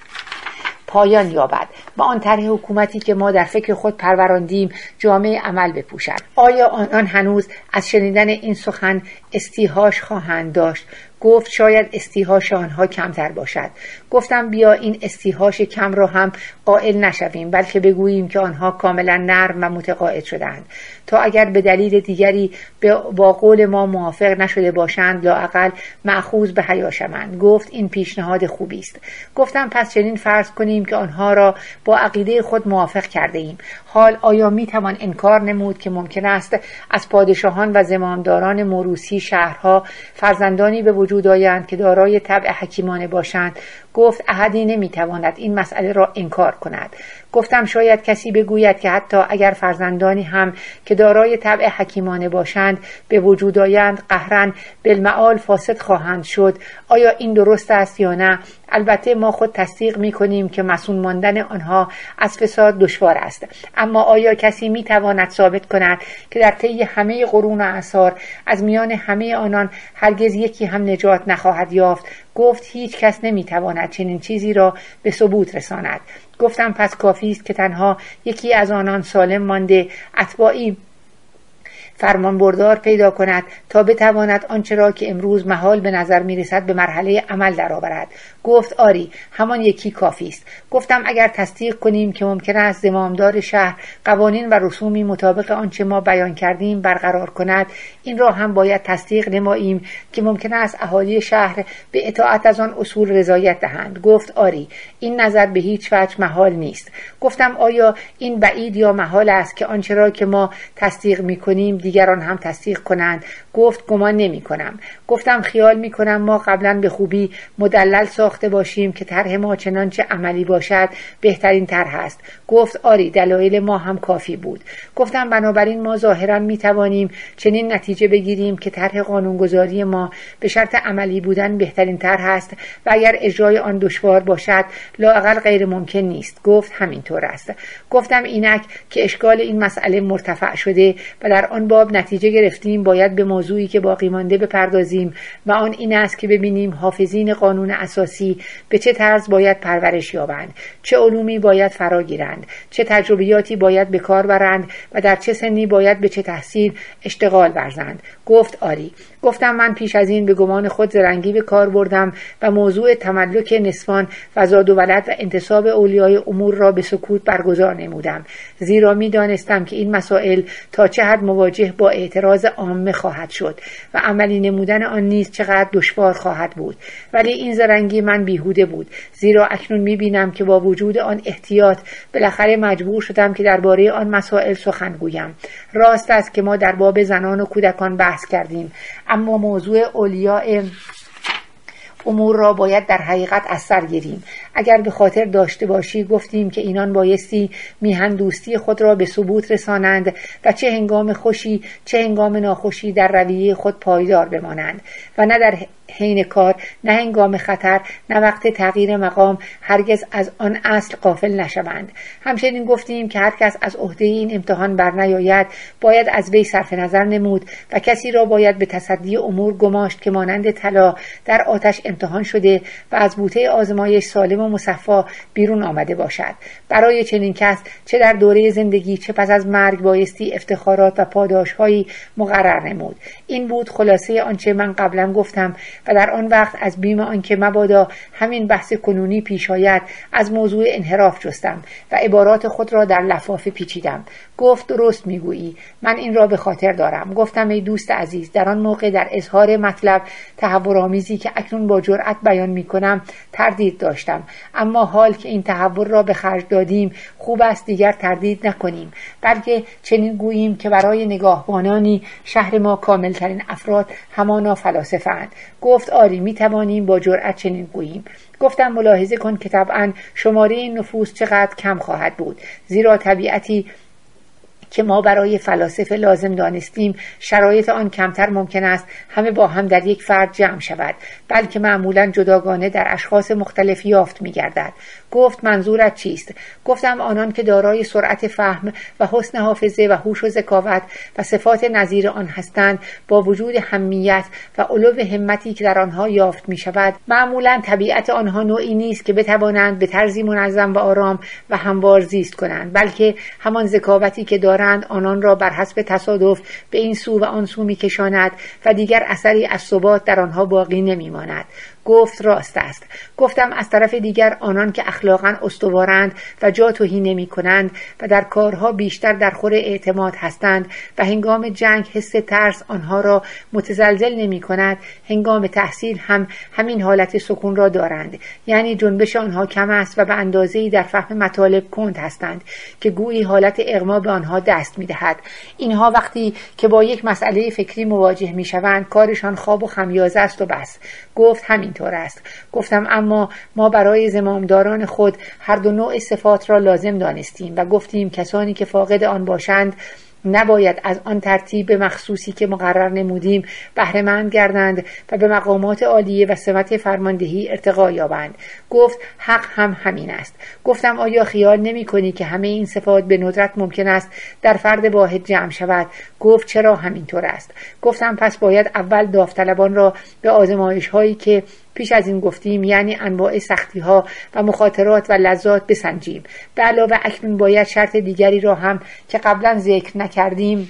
پایان یابد و آن طرح حکومتی که ما در فکر خود پروراندیم جامعه عمل بپوشد. آیا آنان هنوز از شنیدن این سخن استیحاش خواهند داشت؟ گفت شاید استیحاش آنها کمتر باشد. گفتم بیا این استیحاش کم را هم قائل نشویم بلکه بگوییم که آنها کاملا نرم و متقاعد شدند تا اگر به دلیل دیگری با قول ما موافق نشده باشند لااقل مأخوذ به حیا شوند. گفت این پیشنهاد خوبی است. گفتم پس چنین فرض کنیم که آنها را با عقیده خود موافق کرده ایم. حال آیا می توان انکار نمود که ممکن است از پادشاهان و زمامداران موروثی شهرها فرزندانی به وجود آیند که دارای طبع حکیمانه باشند؟ گفت احدی نمیتواند این مسئله را انکار کند. گفتم شاید کسی بگوید که حتی اگر فرزندانی هم که دارای طبع حکیمانه باشند به وجود آیند قهرن بالمعال فاسد خواهند شد. آیا این درست است یا نه؟ البته ما خود تصدیق می‌کنیم که مسئول ماندن آنها از فساد دشوار است، اما آیا کسی می‌تواند ثابت کند که در طی همه قرون و اعصار از میان همه آنان هرگز یکی هم نجات نخواهد یافت؟ گفت هیچ کس نمی‌تواند چنین چیزی را به ثبوت رساند. گفتم پس کافی است که تنها یکی از آنان سالم مانده اتباعی فرمانبردار پیدا کند تا بتواند آنچه را که امروز محال به نظر میرسد به مرحله عمل درآورد. گفت آری همان یکی کافی است. گفتم اگر تصدیق کنیم که ممکن است زمامدار شهر قوانین و رسومی مطابق آنچه ما بیان کردیم برقرار کند، این را هم باید تصدیق نماییم که ممکن است اهالی شهر به اطاعت از آن اصول رضایت دهند. گفت آری این نظر به هیچ وجه محال نیست. گفتم آیا این بعید یا محال است که آنچه را که ما تصدیق میکنیم دیگران هم تصدیق کنند؟ گفت گمان نمی کنم. گفتم خیال می کنم ما قبلا به خوبی مدلل ساخته باشیم که طرح ما چنانچه عملی باشد بهترین طرح است. گفت آری دلایل ما هم کافی بود. گفتم بنابراین ما ظاهرا می توانیم چنین نتیجه بگیریم که طرح قانونگذاری ما به شرط عملی بودن بهترین طرح است و اگر اجرای آن دشوار باشد لااقل غیر ممکن نیست. گفت همینطور است. گفتم اینک که اشکال این مسئله مرتفع شده و در آن باب نتیجه گرفتیم باید به موضوعی که باقی مانده بپردازیم و آن این است که ببینیم حافظین قانون اساسی به چه طرز باید پرورش یابند، چه علومی باید فرا گیرند، چه تجربیاتی باید به کار برند و در چه سنی باید به چه تحصیل اشتغال ورزند. گفت آری. گفتم من پیش از این به گمان خود زرنگی به کار بردم و موضوع تملک نسوان و زاد و ولد و انتصاب اولیای امور را به سکوت برگزار نمودم، زیرا می دانستم که این مسائل تا چه حد مواجه با اعتراض عامه خواهد شد و عملی نمودن آن نیز چقدر دشوار خواهد بود. ولی این زرنگی من بیهوده بود، زیرا اکنون می بینم که با وجود آن احتیاط بالاخره مجبور شدم که درباره آن مسائل سخن گویم. راست است که ما در باب زنان و کودکان بحث کردیم، اما موضوع امور را باید در حقیقت از سر گیریم. اگر به خاطر داشته باشی گفتیم که اینان بایستی میهن دوستی خود را به ثبوت رسانند و چه هنگام خوشی چه هنگام ناخوشی در رویه خود پایدار بمانند و نه در حین کار، نه هنگام خطر، نه وقت تغییر مقام هرگز از آن اصل غافل نشوند. همچنین گفتیم که هر کس از عهده این امتحان برنیاید باید از وی صرف نظر نمود و کسی را باید به تصدی امور گماشت که مانند طلا در آتش امتحان شده و از بوته آزمایش سالم و مصفا بیرون آمده باشد. برای چنین کس چه در دوره زندگی چه پس از مرگ بایستی افتخارات و پاداش‌هایی مقرر نمود. این بود خلاصه آنچه من قبلا گفتم و در آن وقت از بیم آنکه مبادا همین بحث کنونی پیش آید از موضوع انحراف جستم و عبارات خود را در لفافه پیچیدم. گفت درست میگویی، من این را به خاطر دارم. گفتم ای دوست عزیز، در آن موقع در اظهار مطلب تحورآمیزی که اکنون با جرأت بیان میکنم تردید داشتم، اما حال که این تحور را به خرج دادیم خوب است دیگر تردید نکنیم، بلکه چنین گوییم که برای نگاهبانانی شهر ما کاملترین افراد همانا فلاسفه اند. گفت آری میتوانیم با جرأت چنین گوییم. گفتم ملاحظه کن که طبعا شماره این نفوس چقدر کم خواهد بود، زیرا طبیعتی که ما برای فلاسفه لازم دانستیم شرایط آن کمتر ممکن است همه با هم در یک فرد جمع شود، بلکه معمولا جداگانه در اشخاص مختلف یافت می‌گردد. گفت منظورت چیست؟ گفتم آنان که دارای سرعت فهم و حسن حافظه و هوش و ذکاوت و صفات نظیر آن هستند، با وجود حمیت و علو همتی که در آنها یافت می‌شود، معمولا طبیعت آنها نوعی نیست که بتوانند به طرزی منظم و آرام و هموار زیست کنند، بلکه همان ذکاوتی که دارند آنان را بر حسب تصادف به این سو و آن سو می‌کشاند و دیگر اثری از ثبات در آنها باقی نمی‌ماند. گفت راست است. گفتم از طرف دیگر آنان که اخلاقاً استوارند و جا تهی نمی‌کنند و در کارها بیشتر در خور اعتماد هستند و هنگام جنگ حس ترس آنها را متزلزل نمی‌کند، هنگام تحصیل هم همین حالت سکون را دارند، یعنی جنبش آنها کم است و به اندازه‌ای در فهم مطالب کند هستند که گویی حالت اغما به آنها دست می‌دهد. اینها وقتی که با یک مسئله فکری مواجه می‌شوند کارشان خواب و خمیازه است و بس. گفت همین طور است. گفتم اما ما برای زمامداران خود هر دو نوع صفات را لازم دانستیم و گفتیم کسانی که فاقد آن باشند نباید از آن ترتیب مخصوصی که مقرر نمودیم بهره مند گردند و به مقامات عالیه و سمت فرماندهی ارتقا یابند. گفت حق هم همین است. گفتم آیا خیال نمی کنی که همه این صفات به ندرت ممکن است در فرد واحد جمع شود؟ گفت چرا همینطور است؟ گفتم پس باید اول داوطلبان را به آزمایش هایی که پیش از این گفتیم، یعنی انواع سختی ها و مخاطرات و لذات بسنجیم. به علاوه اکنون باید شرط دیگری را هم که قبلا ذکر نکردیم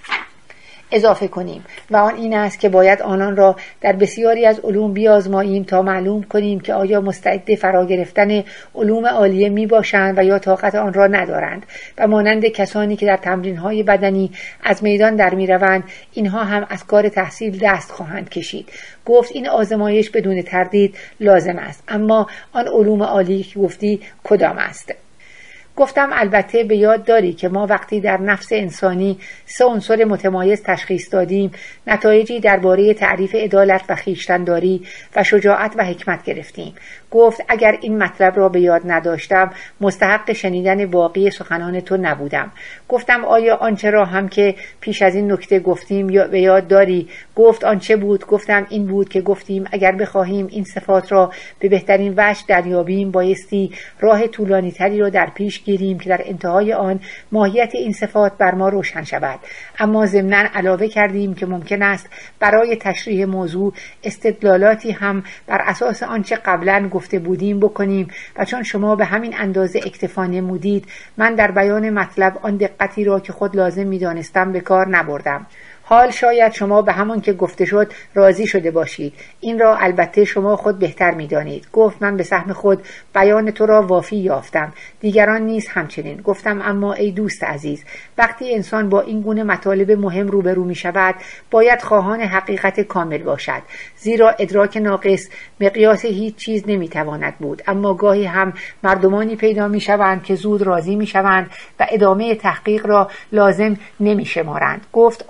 اضافه کنیم و آن این است که باید آنان را در بسیاری از علوم بیازماییم تا معلوم کنیم که آیا مستعد فرا گرفتن علوم عالیه می باشند و یا طاقت آن را ندارند و مانند کسانی که در تمرین‌های بدنی از میدان در می روند اینها هم از کار تحصیل دست خواهند کشید. گفت این آزمایش بدون تردید لازم است، اما آن علوم عالی که گفتی کدام است؟ گفتم البته به یاد داری که ما وقتی در نفس انسانی 3 عنصر متمایز تشخیص دادیم نتایجی درباره تعریف عدالت و خویشتن‌داری و شجاعت و حکمت گرفتیم. گفت اگر این مطلب را به یاد نداشتم مستحق شنیدن باقی سخنان تو نبودم. گفتم آیا آنچه را هم که پیش از این نکته گفتیم یا به یاد داری؟ گفت آنچه بود؟ گفتم این بود که گفتیم اگر بخواهیم این صفات را به بهترین وجه دریابیم بایستی راه طولانی تری را در پیش گیریم که در انتهای آن ماهیت این صفات بر ما روشن شود. اما ضمناً علاوه کردیم که ممکن است برای تشریح موضوع استدلالاتی هم بر اساس آنچه قبلاً گفته بودیم بکنیم و چون شما به همین اندازه اکتفا نمودید من در بیان مطلب آن دقتی را که خود لازم می‌دانستم به کار نبردم. حال شاید شما به همون که گفته شد راضی شده باشید. این را البته شما خود بهتر می‌دانید. گفت من به سهم خود بیان تو را وافی یافتم، دیگران نیز همچنین. گفتم اما ای دوست عزیز، وقتی انسان با این گونه مطالب مهم روبرو می‌شود باید خواهان حقیقت کامل باشد، زیرا ادراک ناقص مقیاس هیچ چیز نمی‌تواند بود. اما گاهی هم مردمانی پیدا می‌شوند که زود راضی می‌شوند و ادامه تحقیق را لازم نمی‌شمارند. گفت آری،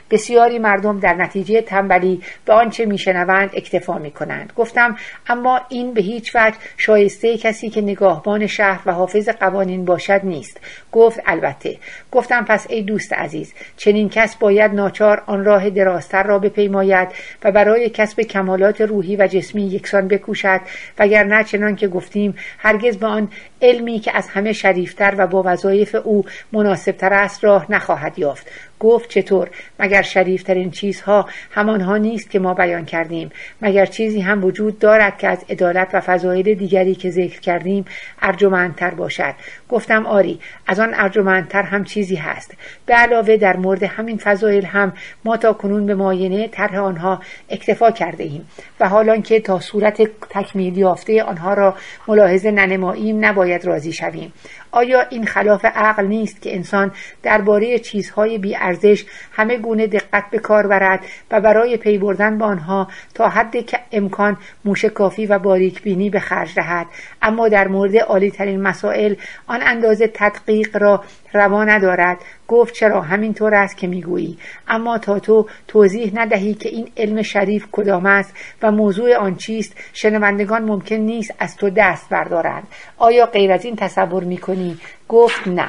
بسیاری مردم در نتیجه تنبلی به آنچه میشنوند اکتفا میکنند. گفتم اما این به هیچ وجه شایسته کسی که نگاهبان شهر و حافظ قوانین باشد نیست. گفت البته. گفتم پس ای دوست عزیز، چنین کس باید ناچار آن راه درازتر را بپیماید و برای کسب کمالات روحی و جسمی یکسان بکوشد، وگرنه چنان که گفتیم هرگز به آن علمی که از همه شریفتر و با وظایف او مناسبتر است راه نخواهد یافت. گفت چطور؟ مگر شریفترین چیزها همانها نیست که ما بیان کردیم؟ مگر چیزی هم وجود دارد که از عدالت و فضایل دیگری که ذکر کردیم ارجمندتر باشد؟ گفتم آری، از آن ارجمندتر هم چیزی هست. به علاوه در مورد همین فضایل هم ما تا کنون به معاینه طرح آنها اکتفا کرده ایم و حالان که تا صورت تکمیل یافته آنها را ملاحظه ننماییم نباید راضی شویم. آیا این خلاف عقل نیست که انسان درباره چیزهای بی ارزش همه گونه دقت به کار برد و برای پی بردن به آنها تا حد که امکان موشکافی و باریک بینی به خرج دهد، اما در مورد عالی ترین مسائل آن اندازه تدقیق را روا ندارد؟ گفت چرا، همینطور است که میگویی، اما تا تو توضیح ندهی که این علم شریف کدام است و موضوع آن چیست، شنوندگان ممکن نیست از تو دست بردارند. آیا غیر از این تصور میکنی؟ گفت نه،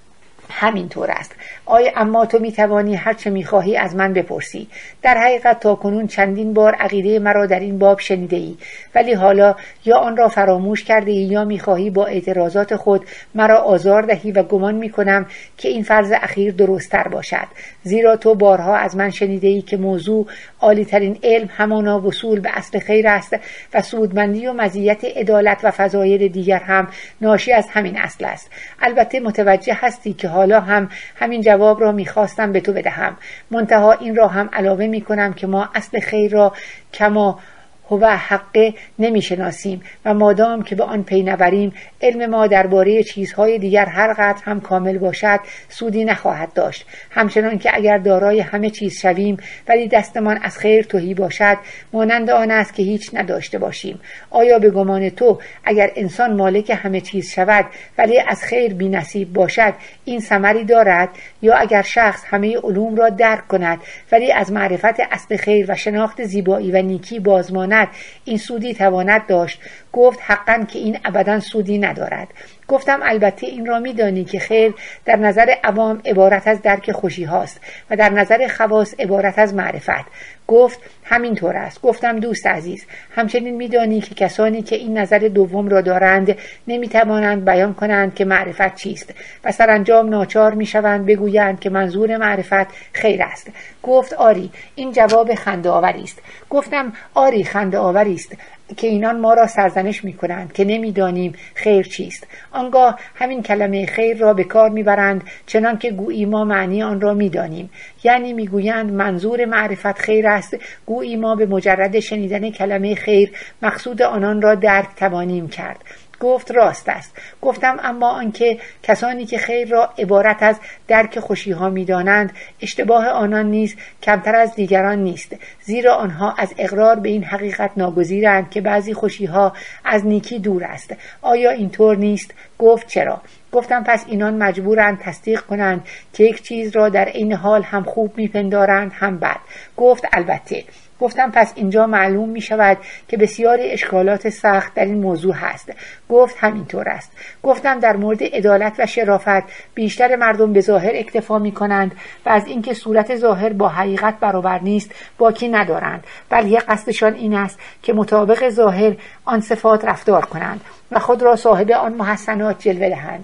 همینطور است. آیا اما تو میتوانی هر چه میخواهی از من بپرسی. در حقیقت تا کنون چندین بار عقیده مرا در این باب شنیده ای، ولی حالا یا آن را فراموش کرده ای یا میخواهی با اعتراضات خود مرا آزار دهی و گمان میکنم که این فرض اخیر درست‌تر باشد، زیرا تو بارها از من شنیده ای که موضوع عالی ترین علم همانا وصول به اصل خیر است و سودمندی و مزیت عدالت و فضایل دیگر هم ناشی از همین اصل است. البته متوجه هستی که حالا هم همین جواب را میخواستم به تو بدهم، منتها این را هم علاوه میکنم که ما اصل خیر را کما هو حقه نمیشناسیم و مادام که به آن پی نبریم علم ما درباره چیزهای دیگر هر قدر هم کامل باشد سودی نخواهد داشت. همچنان که اگر دارای همه چیز شویم ولی دستمان از خیر تهی باشد مانند آن است که هیچ نداشته باشیم. آیا به گمان تو اگر انسان مالک همه چیز شود ولی از خیر بی نصیب باشد این ثمری دارد؟ یا اگر شخص همه علوم را درک کند ولی از معرفت اصل خیر و شناخت زیبایی و نیکی بازماند این سودی تواند داشت؟ گفت حقاً که این ابداً سودی ندارد. گفتم البته این را می‌دانی که خیر در نظر عوام عبارت از درک خوشی هاست و در نظر خواص عبارت از معرفت. گفت همینطور است. گفتم دوست عزیز، همچنین می‌دانی که کسانی که این نظر دوم را دارند نمی‌توانند بیان کنند که معرفت چیست و سرانجام ناچار می‌شوند بگویند که منظور معرفت خیر است. گفت آری، این جواب خنده‌آوری است. گفتم آری، خنده‌آوری است که اینان ما را سرزنش می‌کنند که نمی‌دانیم خیر چیست. آنگاه همین کلمه خیر را به کار می‌برند چنان که گویی ما معنی آن را می‌دانیم، یعنی می‌گویند منظور معرفت خیر است، گویی ما به مجرد شنیدن کلمه خیر مقصود آنان را درک توانیم کرد. گفت راست است. گفتم اما آنکه کسانی که خیر را عبارت از درک خوشی ها می دانند اشتباه آنان نیز کمتر از دیگران نیست، زیرا آنها از اقرار به این حقیقت ناگزیرند که بعضی خوشی ها از نیکی دور است. آیا اینطور نیست؟ گفت چرا؟ گفتم پس اینان مجبورند تصدیق کنند که یک چیز را در این حال هم خوب میپندارند هم بد. گفت البته. گفتم پس اینجا معلوم می شود که بسیاری اشکالات سخت در این موضوع هست. گفت همینطور است. گفتم در مورد عدالت و شرافت بیشتر مردم به ظاهر اکتفا می کنند و از اینکه صورت ظاهر با حقیقت برابر نیست باکی ندارند، بلکه قصدشان این است که مطابق ظاهر آن صفات رفتار کنند و خود را صاحب آن محسنات جلوه دهند.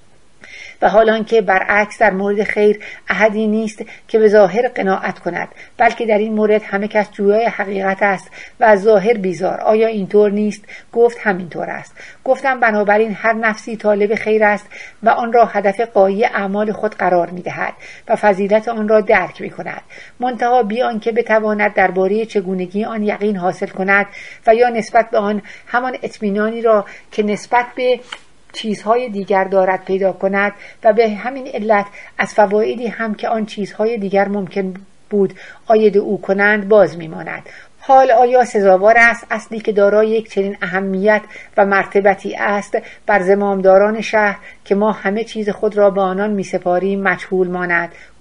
و حالان که برعکس در مورد خیر احدی نیست که به ظاهر قناعت کند، بلکه در این مورد همه کس جویای حقیقت است و از ظاهر بیزار. آیا اینطور نیست؟ گفت همینطور است. گفتم بنابراین هر نفسی طالب خیر است و آن را هدف غایی اعمال خود قرار می‌دهد و فضیلت آن را درک می‌کند، منتها بیان که بتواند درباره چگونگی آن یقین حاصل کند و یا نسبت به آن همان اطمینانی را که نسبت به چیزهای دیگر دارد پیدا کند و به همین علت از فوایدی هم که آن چیزهای دیگر ممکن بود عاید او کنند باز میماند. حال آیا سزاوار است اصلی که دارای یک چنین اهمیت و مرتبتی است بر زمامداران شهر که ما همه چیز خود را به آنان میسپاریم مجهول ماند؟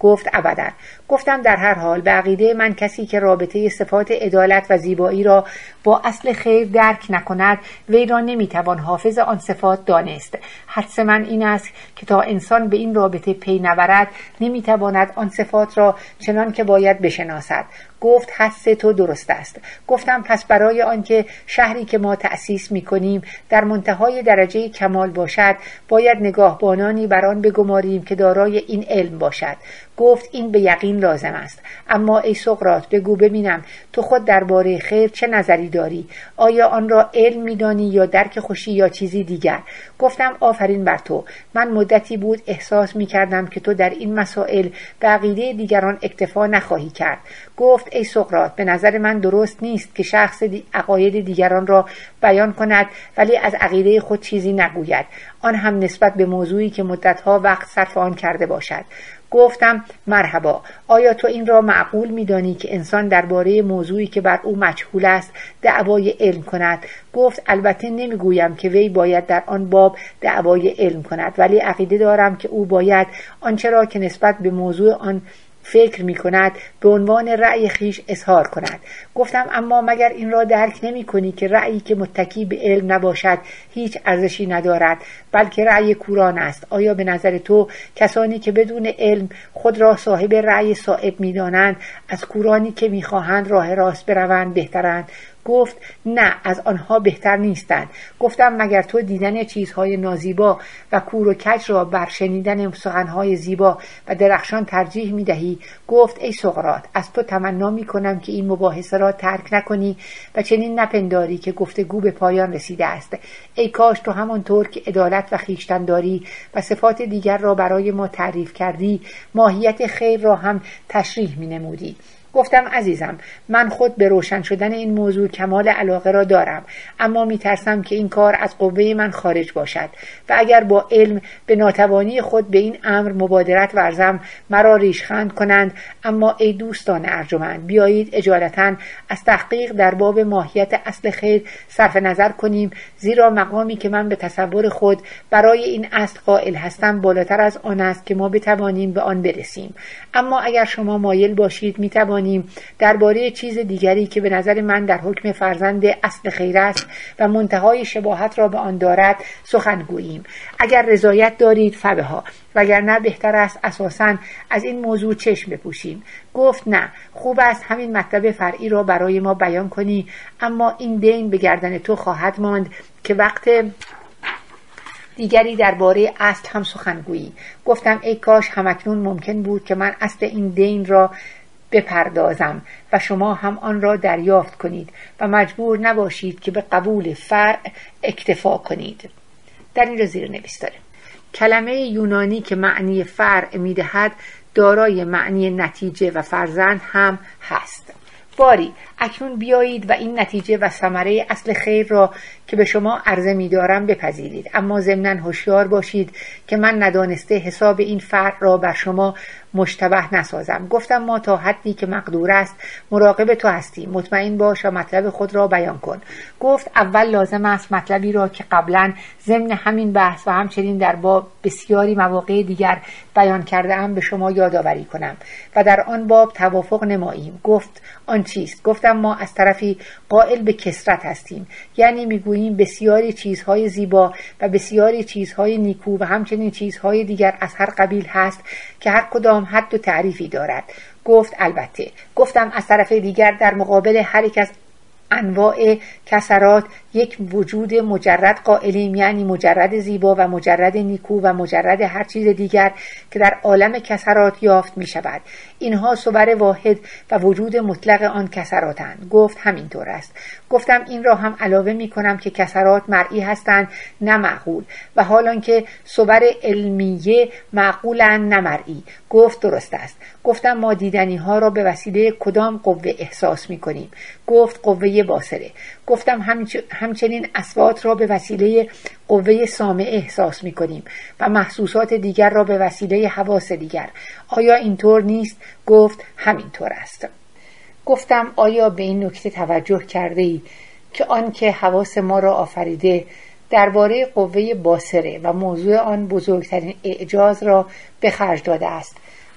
گفت ابداً. گفتم در هر حال به عقیده من کسی که رابطه صفات عدالت و زیبایی را با اصل خیر درک نکند وی را نمیتوان حافظ آن صفات دانست. حدس من این است که تا انسان به این رابطه پی نبرد نمیتواند آن صفات را چنان که باید بشناسد. گفت حدس تو درست است. گفتم پس برای آنکه شهری که ما تأسیس می‌کنیم در منتهای درجه کمال باشد باید نگاهبانانی بر آن بگماریم که دارای این علم باشد. گفت این به یقین لازم است. اما ای سقراط بگو ببینم تو خود درباره خیر چه نظری داری؟ آیا آن را علم می‌دانی یا درک خوشی یا چیزی دیگر؟ گفتم آفرین بر تو. من مدتی بود احساس می‌کردم که تو در این مسائل به عقیده دیگران اکتفا نخواهی کرد. گفت ای سقراط به نظر من درست نیست که شخص عقاید دیگران را بیان کند ولی از عقیده خود چیزی نگوید، آن هم نسبت به موضوعی که مدتها وقت صرف آن کرده باشد. گفتم مرحبا، آیا تو این را معقول می‌دانی که انسان درباره موضوعی که بر او مجهول است دعوای علم کند؟ گفت البته نمیگویم که وی باید در آن باب دعوای علم کند، ولی عقیده دارم که او باید آنچه را که نسبت به موضوع آن فکر می کند به عنوان رأی خیش اظهار کند. گفتم اما مگر این را درک نمی کنی که رأیی که متکی به علم نباشد هیچ ارزشی ندارد بلکه رأی کوران است؟ آیا به نظر تو کسانی که بدون علم خود را صاحب رأی صائب می دانند از کورانی که می خواهند راه راست بروند بهترند؟ گفت نه، از آنها بهتر نیستند. گفتم مگر تو دیدن چیزهای نازیبا و کور و کج را بر شنیدن سخنهای زیبا و درخشان ترجیح می دهی؟ گفت ای سقراط از تو تمنا می کنم که این مباحثه را ترک نکنی و چنین نپنداری که گفتگو به پایان رسیده است. ای کاش تو همانطور که عدالت و خویشتن‌داری و صفات دیگر را برای ما تعریف کردی ماهیت خیر را هم تشریح می نمودی. گفتم عزیزم من خود به روشن شدن این موضوع کمال علاقه را دارم، اما میترسم که این کار از قوه من خارج باشد و اگر با علم به ناتوانی خود به این امر مبادرت ورزم مرا ریشخند کنند. اما ای دوستان ارجمند بیایید اجالتا از تحقیق در باب ماهیت اصل خیر صرف نظر کنیم، زیرا مقامی که من به تصور خود برای این اصل قائل هستم بالاتر از آن است که ما بتوانیم به آن برسیم. اما اگر شما مایل باشید میتوانیم درباره چیز دیگری که به نظر من در حکم فرزند اصل خیر است و منتهای شباهت را به آن دارد سخن گوییم. اگر رضایت دارید فبها، وگرنه بهتر است اساساً از این موضوع چشم بپوشیم. گفت نه، خوب است همین مطلب فرعی را برای ما بیان کنی، اما این دین به گردن تو خواهد ماند که وقت دیگری درباره اصل هم سخنگویی. گفتم ای کاش همکنون ممکن بود که من اصل این دین را بپردازم و شما هم آن را دریافت کنید و مجبور نباشید که به قبول فرع اکتفا کنید. در این را زیر نویس داره. کلمه یونانی که معنی فرع میدهد دارای معنی نتیجه و فرزند هم هست. باری اکنون بیایید و این نتیجه و ثمره اصل خیر را که به شما عرضه می‌دارم بپذیرید، اما ضمناً هوشیار باشید که من ندانسته حساب این فرع را بر شما مشتبه نسازم. گفتم ما تا حدی که مقدور است مراقب تو هستیم، مطمئن باش و مطلب خود را بیان کن. گفت اول لازم است مطلبی را که قبلا ضمن همین بحث و همچنین در باب بسیاری مواقع دیگر بیان کرده ام به شما یادآوری کنم و در آن باب توافق نماییم. گفت آن چیست؟ گفتم ما از طرفی قائل به کثرت هستیم، یعنی میگوییم بسیاری چیزهای زیبا و بسیاری چیزهای نیکو و همچنین چیزهای دیگر از هر قبیل هست که هر کدام حد و تعریفی دارد. گفت البته. گفتم از طرف دیگر در مقابل هر یک از انواع کسرات یک وجود مجرد قائلیم، یعنی مجرد زیبا و مجرد نیکو و مجرد هر چیز دیگر که در عالم کسرات یافت می شود. اینها صور واحد و وجود مطلق آن کسراتند. گفت همینطور است. گفتم این را هم علاوه می کنم که کسرات مرئی هستند نه معقول و حالان که صور علمیه معقولند نه مرئی. گفت درست است. گفتم ما دیدنی ها را به وسیله کدام قوه احساس می کنیم؟ گفت قوه باصره. گفتم همچنین اصوات را به وسیله قوه سامع احساس می کنیم و محسوسات دیگر را به وسیله حواس دیگر. آیا اینطور نیست؟ گفت همینطور است. گفتم آیا به این نکته توجه کرده ای که آن که حواس ما را آفریده درباره قوه باصره و موضوع آن بزرگترین اعجاز را به خرج داده است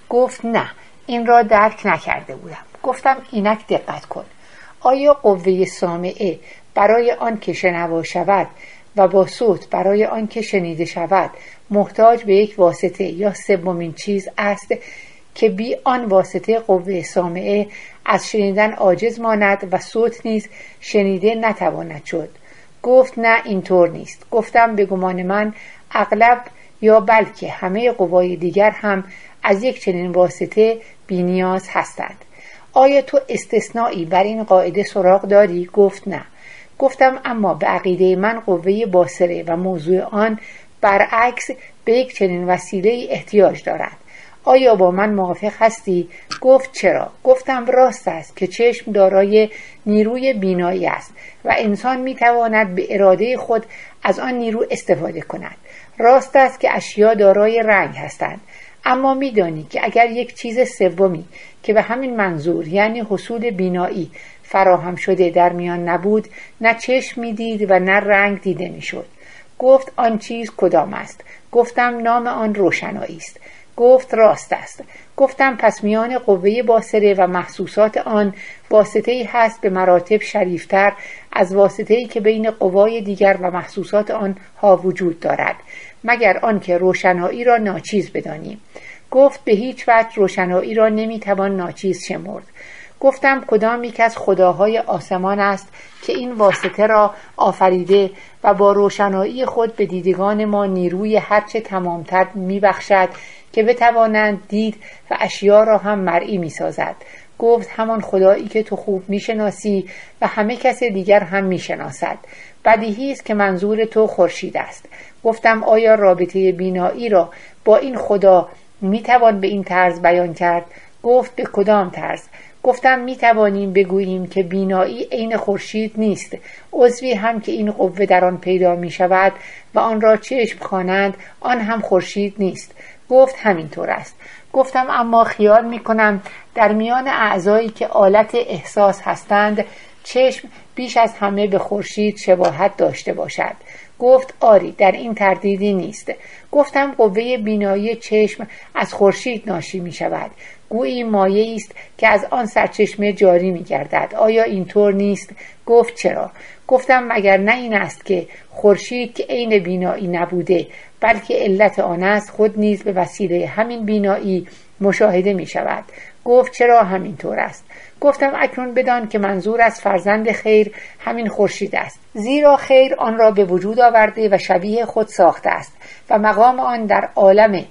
گفت نه، این را درک نکرده بودم. گفتم اینک دقت کن. آیا قوه سامعه برای آن که شنوا شود و با صوت برای آن که شنیده شود محتاج به یک واسطه یا سومین چیز است که بی آن واسطه قوه سامعه از شنیدن عاجز ماند و صوت نیز شنیده نتواند شد؟ گفت نه، اینطور نیست. گفتم به گمان من اغلب یا بلکه همه قوای دیگر هم از یک چنین واسطه بی نیاز هستند. آیا تو استثنایی بر این قاعده سراغ داری؟ گفت نه. گفتم اما به عقیده من قوه باصره و موضوع آن برعکس به یک چنین وسیله احتیاج دارد. آیا با من موافق هستی؟ گفت چرا؟ گفتم راست است که چشم دارای نیروی بینایی است و انسان میتواند به اراده خود از آن نیرو استفاده کند. راست است که اشیا دارای رنگ هستند، اما میدانی که اگر یک چیز سومی که به همین منظور یعنی حصول بینایی فراهم شده در میان نبود، نه چشم میدید و نه رنگ دیده میشد. گفت آن چیز کدام است؟ گفتم نام آن روشنایی است. گفت راست است. گفتم پس میان قوه باصره و محسوسات آن واسطه‌ای هست به مراتب شریفتر از واسطه‌ای که بین قوای دیگر و محسوسات آنها وجود دارد، مگر آنکه روشنایی را ناچیز بدانیم. گفت به هیچ وجه روشنایی را نمیتوان ناچیز شمرد. گفتم کدام یک از خداهای آسمان است که این واسطه را آفریده و با روشنایی خود به دیدگان ما نیروی هرچه تمامتر میبخشد که بتوانند دید و اشیا را هم مرئی میسازد. گفت همان خدایی که تو خوب میشناسی و همه کس دیگر هم میشناسد. بدیهی است که منظور تو خورشید است. گفتم آیا رابطه بینایی را با این خدا میتوان به این طرز بیان کرد؟ گفت به کدام طرز؟ گفتم میتوانیم بگوییم که بینایی عین خورشید نیست، عضوی هم که این قوه در آن پیدا میشود و آن را چشم خوانند، آن هم خورشید نیست. گفت همینطور است. گفتم اما خیال میکنم در میان اعضایی که آلت احساس هستند چشم بیش از همه به خورشید شباهت داشته باشد. گفت آری، در این تردیدی نیست. گفتم قوه بینایی چشم از خورشید ناشی می شود، گویی مایه است که از آن سرچشمه جاری می گردد. آیا اینطور نیست؟ گفت چرا؟ گفتم مگر نه این است که خورشید که عین بینایی نبوده بلکه علت آن است خود نیز به وسیله همین بینایی مشاهده می شود. گفت چرا همینطور است؟ گفتم اکنون بدان که منظور از فرزند خیر همین خورشید است، زیرا خیر آن را به وجود آورده و شبیه خود ساخته است و مقام آن در عالم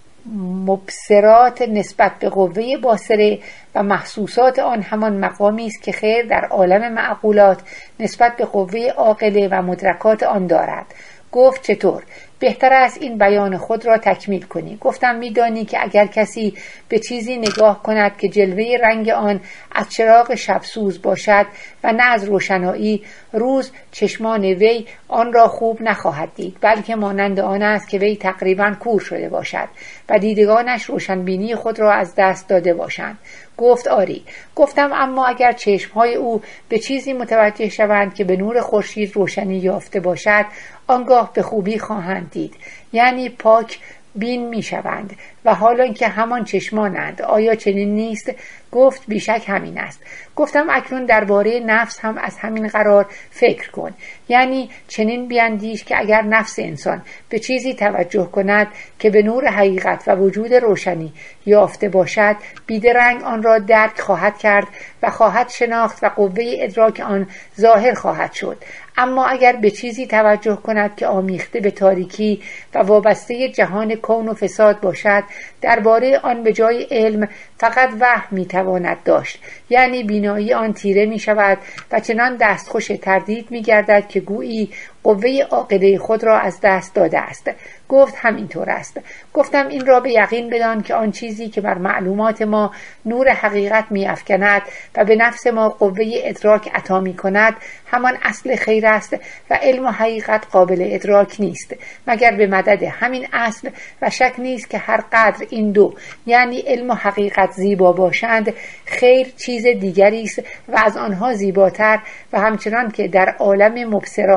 مبصرات نسبت به قوه باصره و محسوسات آن همان مقامی است که خیر در عالم معقولات نسبت به قوه عاقله و مدرکات آن دارد. گفت چطور؟ بهتر است این بیان خود را تکمیل کنی. گفتم میدانی که اگر کسی به چیزی نگاه کند که جلوه رنگ آن از چراغ شبسوز باشد و نه از روشنایی، روز چشمان وی آن را خوب نخواهد دید، بلکه مانند آن است که وی تقریبا کور شده باشد و دیدگانش روشنبینی خود را از دست داده باشند. گفت آری. گفتم اما اگر چشمهای او به چیزی متوجه شوند که به نور خورشید روشنی یافته باشد، آنگاه به خوبی خواهند دید، یعنی پاک بین می شوند و حالا که همان چشمانند. آیا چنین نیست؟ گفت بیشک همین است. گفتم اکنون درباره نفس هم از همین قرار فکر کن، یعنی چنین بیندیش که اگر نفس انسان به چیزی توجه کند که به نور حقیقت و وجود روشنی یافته باشد، بیدرنگ آن را درک خواهد کرد و خواهد شناخت و قوه ادراک آن ظاهر خواهد شد. اما اگر به چیزی توجه کند که آمیخته به تاریکی و وابسته جهان کون و فساد باشد، درباره آن به جای علم فقط وهم میتواند داشت، یعنی بینایی آن تیره می شود و چنان دستخوش تردید می گردد که گویی قوه عاقله خود را از دست داده است. گفت همینطور است. گفتم این را به یقین بدان که آن چیزی که بر معلومات ما نور حقیقت می افکند و به نفس ما قوه ادراک عطا می کند همان اصل خیر است و علم و حقیقت قابل ادراک نیست مگر به مدد همین اصل و شک نیست که هر قدر این دو یعنی علم و حقیقت زیبا باشند، خیر چیز دیگری است و از آنها زیباتر و همچنان که در عالم مبصرات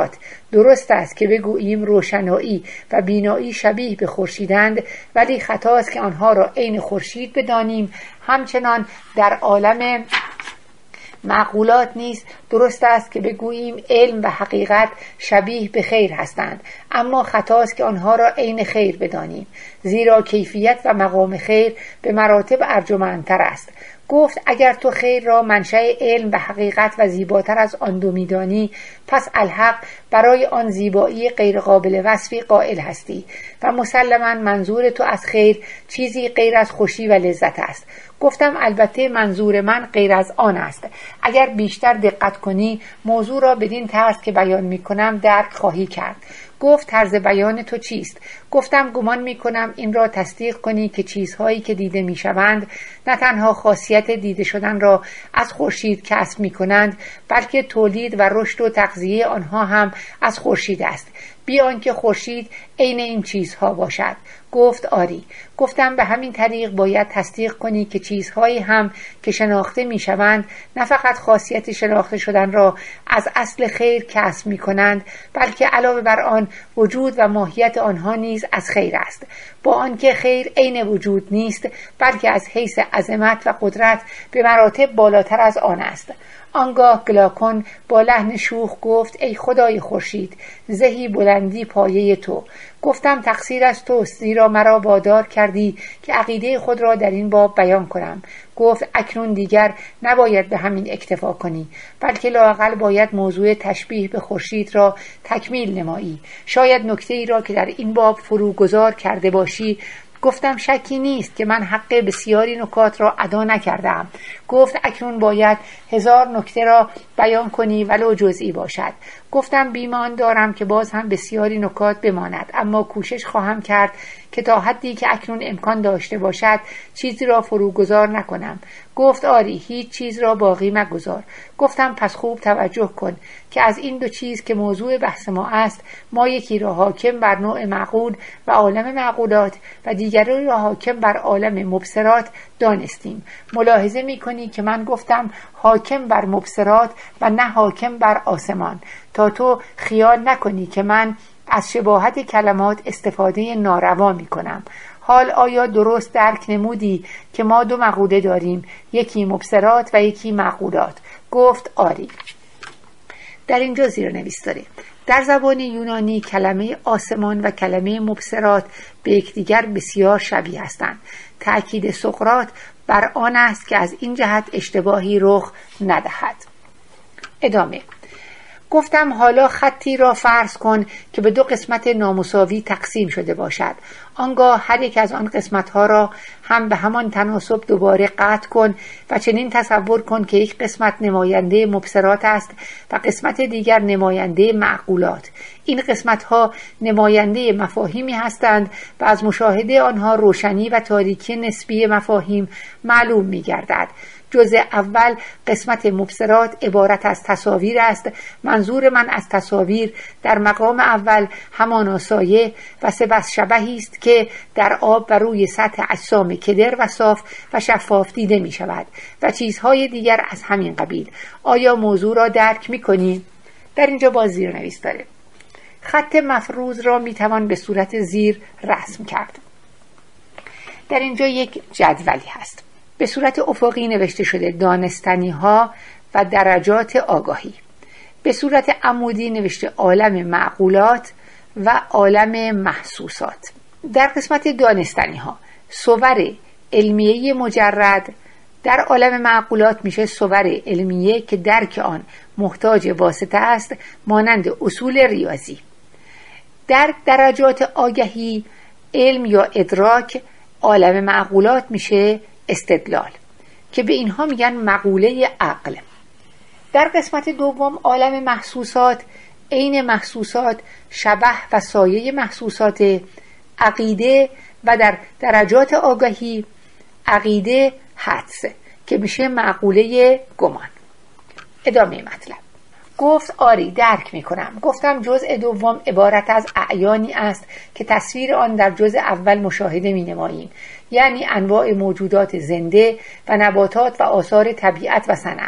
درست است که بگوییم روشنایی و بینایی شبیه به خورشیدند، ولی خطاست که آنها را عین خورشید بدانیم. همچنان در عالم معقولات نیز درست است که بگوییم علم و حقیقت شبیه به خیر هستند، اما خطاست که آنها را عین خیر بدانیم، زیرا کیفیت و مقام خیر به مراتب ارجمندتر است. گفت اگر تو خیر را منشأ علم و حقیقت و زیباتر از آن دو می‌دانی، پس الحق برای آن زیبایی غیر قابل وصفی قائل هستی و مسلماً منظور تو از خیر چیزی غیر از خوشی و لذت است. گفتم البته منظور من غیر از آن است. اگر بیشتر دقت کنی موضوع را بدین طرز که بیان می‌کنم درک خواهی کرد. گفت طرز بیان تو چیست؟ گفتم گمان می‌کنم این را تصدیق کنی که چیزهایی که دیده می‌شوند نه تنها خاصیت دیده شدن را از خورشید کسب می‌کنند، بلکه تولید و رشد و تغذیه آنها هم از خورشید است، بی آنکه خورشید عین این چیزها باشد. گفت آری. گفتم به همین طریق باید تصدیق کنی که چیزهایی هم که شناخته میشوند نه فقط خاصیت شناخته شدن را از اصل خیر کسب میکنند، بلکه علاوه بر آن وجود و ماهیت آنها نیز از خیر است، با آنکه خیر عین وجود نیست، بلکه از حیث عظمت و قدرت به مراتب بالاتر از آن است. آنگاه گلاکن با لحن شوخ گفت ای خدای خورشید، زهی بلندی پایه تو. گفتم تقصیر از توست، زیرا مرا وادار کردی که عقیده خود را در این باب بیان کنم. گفت اکنون دیگر نباید به همین اکتفا کنی، بلکه لااقل باید موضوع تشبیه به خورشید را تکمیل نمایی. شاید نکته‌ای را که در این باب فروگذار کرده باشی. گفتم شکی نیست که من حق بسیاری نکات را ادا نکردم. گفت اکنون باید 1000 نکته را بیان کنی ولو جزئی باشد. گفتم بیمان دارم که باز هم بسیاری نکات بماند، اما کوشش خواهم کرد که تا حدی که اکنون امکان داشته باشد چیزی را فروگذار نکنم. گفت آری، هیچ چیز را باقی مگذار. گفتم پس خوب توجه کن که از این دو چیز که موضوع بحث ما است، ما یکی را حاکم بر نوع معقول و عالم معقولات و دیگری را حاکم بر عالم مبصرات دانستیم. ملاحظه می‌کنی که من گفتم حاکم بر مبصرات و نه حاکم بر آسمان، تا تو خیال نکنی که من از شباهت کلمات استفاده ناروا می‌کنم. حال آیا درست درک نمودی که ما دو مقوله داریم، یکی مبصرات و یکی معقولات؟ گفت آری. در اینجا زیرنویس داریم. در زبان یونانی کلمه آسمان و کلمه مبصرات به یکدیگر بسیار شبیه هستند. تأکید سقراط بر آن است که از این جهت اشتباهی رخ ندهد. ادامه. گفتم حالا خطی را فرض کن که به دو قسمت نامساوی تقسیم شده باشد. آنگاه هر یک از آن قسمتها را هم به همان تناسب دوباره قطع کن و چنین تصور کن که یک قسمت نماینده مبصرات است و قسمت دیگر نماینده معقولات. این قسمتها نماینده مفاهیمی هستند و از مشاهده آنها روشنی و تاریکی نسبی مفاهیم معلوم می گردد. جزء اول قسمت مبصرات عبارت از تصاویر است. منظور من از تصاویر در مقام اول همانا سایه و سبس شبهی است که در آب و روی سطح اجسام کدر و صاف و شفاف دیده می شود و چیزهای دیگر از همین قبیل. آیا موضوع را درک می کنی؟ در اینجا باز زیرنویس داره. خط مفروض را می توان به صورت زیر رسم کرد. در اینجا یک جدولی هست. به صورت افقی نوشته شده دانستنی ها و درجات آگاهی. به صورت عمودی نوشته عالم معقولات و عالم محسوسات. در قسمت دانستنی ها صور علمیه مجرد در عالم معقولات میشه صور علمیه که درک آن محتاج واسطه است، مانند اصول ریاضی. در درجات آگاهی علم یا ادراک عالم معقولات میشه استدلال که به اینها میگن مقوله عقل. در قسمت دوم عالم محسوسات عین محسوسات شبه و سایه محسوسات عقیده و در درجات آگاهی عقیده حدس که میشه مقوله گمان. ادامه مطلب. گفت آری درک میکنم. گفتم جزء دوم عبارت از اعیانی است که تصویر آن در جزء اول مشاهده مینماییم، یعنی انواع موجودات زنده و نباتات و آثار طبیعت و صنعت.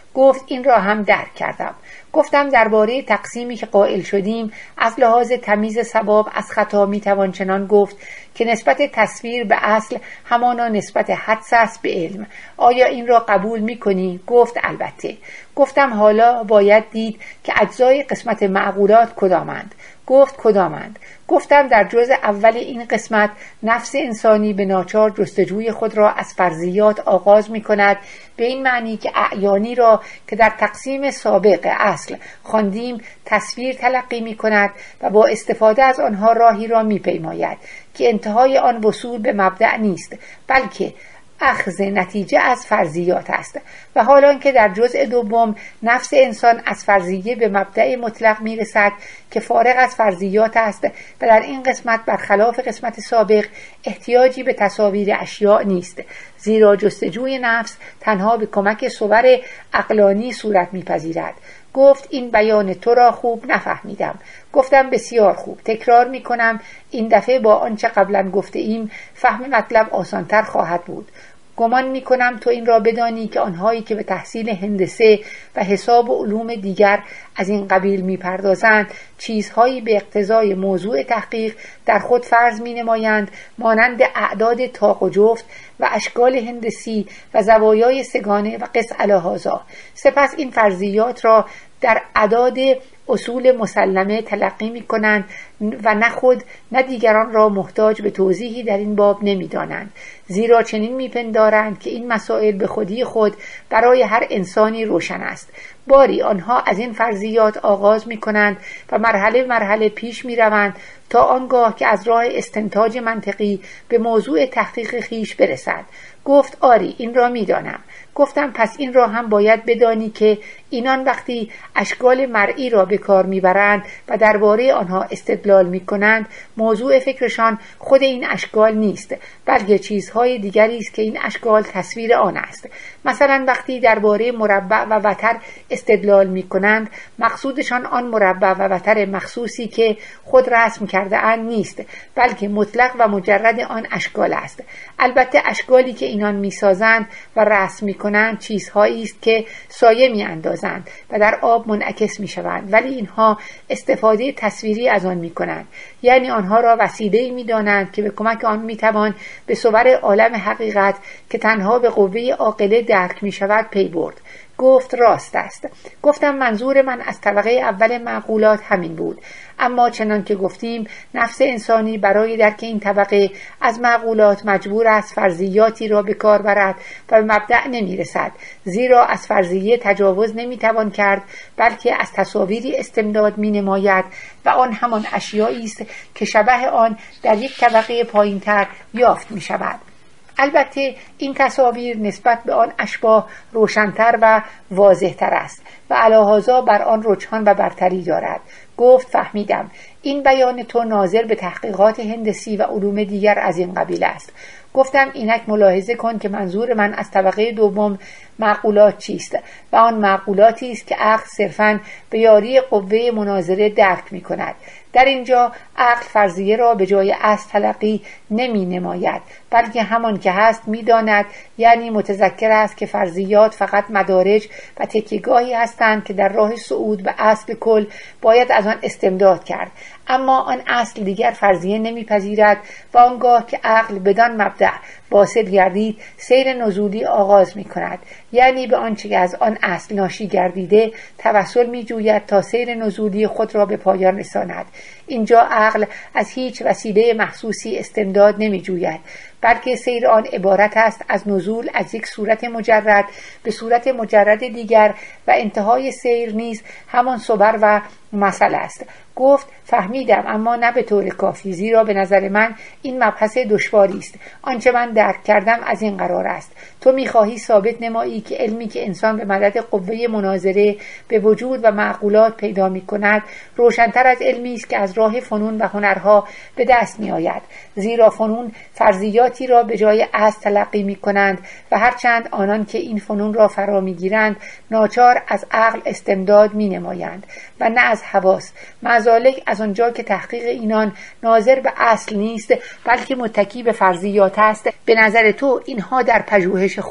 گفت این را هم درک کردم. گفتم درباره تقسیمی که قائل شدیم از لحاظ تمیز سباب از خطا میتوان چنان گفت که نسبت تصویر به اصل همانا نسبت حدس است به علم. آیا این را قبول میکنی؟ گفت البته. گفتم حالا باید دید که اجزای قسمت معقولات کدامند؟ گفت کدامند؟ گفتم در جزء اول این قسمت نفس انسانی به ناچار جستجوی خود را از فرضیات آغاز می کند، به این معنی که اعیانی را که در تقسیم سابق اصل خواندیم تصویر تلقی می کند و با استفاده از آنها راهی را می پیماید که انتهای آن وصول به مبدأ نیست بلکه اخذ نتیجه از فرضیات است. و حالان که در جزء دوم نفس انسان از فرضیه به مبدأ مطلق میرسد که فارغ از فرضیات است و در این قسمت برخلاف قسمت سابق احتیاجی به تصاویر اشیاء نیست، زیرا جستجوی نفس تنها به کمک صور عقلانی صورت میپذیرد. گفت این بیان تو را خوب نفهمیدم. گفتم بسیار خوب، تکرار میکنم، این دفعه با آنچه قبلا گفته ایم فهم مطلب آسانتر خواهد بود. گمان میکنم تو این را بدانی که آنهایی که به تحصیل هندسه و حساب و علوم دیگر از این قبیل میپردازند چیزهایی به اقتضای موضوع تحقیق در خود فرض مینمایند، مانند اعداد طاق و جفت و اشکال هندسی و زوایای سگانه و قس علی هذا. سپس این فرضیات را در اعداد اصول مسلمه تلقی می کنند و نه خود نه دیگران را محتاج به توضیحی در این باب نمی دانند، زیرا چنین می پندارند که این مسائل به خودی خود برای هر انسانی روشن است. باری آنها از این فرضیات آغاز می کنند و مرحله مرحله پیش می روند تا آنگاه که از راه استنتاج منطقی به موضوع تحقیق خیش برسند. گفت آری این را می دانم. گفتم پس این را هم باید بدانی که اینان وقتی اشکال مرئی را به کار میبرند و درباره آنها استدلال میکنند موضوع فکرشان خود این اشکال نیست بلکه چیزهای دیگری است که این اشکال تصویر آن است. مثلا وقتی درباره مربع و وتر استدلال میکنند مقصودشان آن مربع و وتر مخصوصی که خود رسم کرده اند نیست بلکه مطلق و مجرد آن اشکال است. البته اشکالی که اینان میسازند و رسم میکنند چیزهایی است که سایه میاندازند و در آب منعکس میشوند، ولی اینها استفاده تصویری از آن میکنند، یعنی آنها را وسیله‌ای میدانند که به کمک آن میتوان به صور عالم حقیقت که تنها به قوه عاقله درک میشود پی برد. گفت راست است. گفتم منظور من از طبقه اول معقولات همین بود، اما چنان که گفتیم نفس انسانی برای درک این طبقه از معقولات مجبور است فرضیاتی را به کار برد و به مبدأ نمیرسد، زیرا از فرضیه تجاوز نمیتوان کرد بلکه از تصاویری استمداد مینماید و آن همان اشیایی است که شبه آن در یک طبقه پایینتر یافت میشود. البته این تصاویر نسبت به آن اشباح روشن‌تر و واضح‌تر است و علی هذا بر آن رجحان و برتری دارد. گفت فهمیدم. این بیان تو ناظر به تحقیقات هندسی و علوم دیگر از این قبیل است. گفتم اینک ملاحظه کن که منظور من از طبقه دوم معقولات چیست و آن معقولاتی است که عقل صرفاً به یاری قوه مناظره درک می کند. در اینجا عقل فرضیه را به جای اصل تلقی نمی نماید بلکه همان که هست می داند، یعنی متذکر است که فرضیات فقط مدارج و تکیه‌گاهی هستند که در راه صعود به اصل کل باید از آن استمداد کرد، اما آن اصل دیگر فرضیه نمیپذیرد و آنگاه که عقل بدان مبدأ واصل گردید سیر نزولی آغاز می کند، یعنی به آنچه از آن اصل ناشی گردیده توسل می جوید تا سیر نزولی خود را به پایان رساند. اینجا عقل از هیچ وسیله محسوسی استمداد نمی جوید بلکه سیر آن عبارت است از نزول از یک صورت مجرد به صورت مجرد دیگر و انتهای سیر نیز همان صبر و مثل است. گفت فهمیدم، اما نه به طور کافی، زیرا به نظر من این مبحث دشواری است. آنچه من درک کردم از این قرار است: تو می‌خواهی ثابت نمایی که علمی که انسان به مدد قوه مناظره به وجود و معقولات پیدا می‌کند روشن‌تر از علمی است که از راه فنون و هنرها به دست می‌آید، زیرا فنون فرضیاتی را به جای اصل تلقی می‌کنند و هرچند آنان که این فنون را فرا می‌گیرند ناچار از عقل استمداد می‌نمایند و نه از حواس. معذالک از آنجا که تحقیق اینان ناظر به اصل نیست بلکه متکی به فرضیات است، به نظر تو اینها در پژوهش خود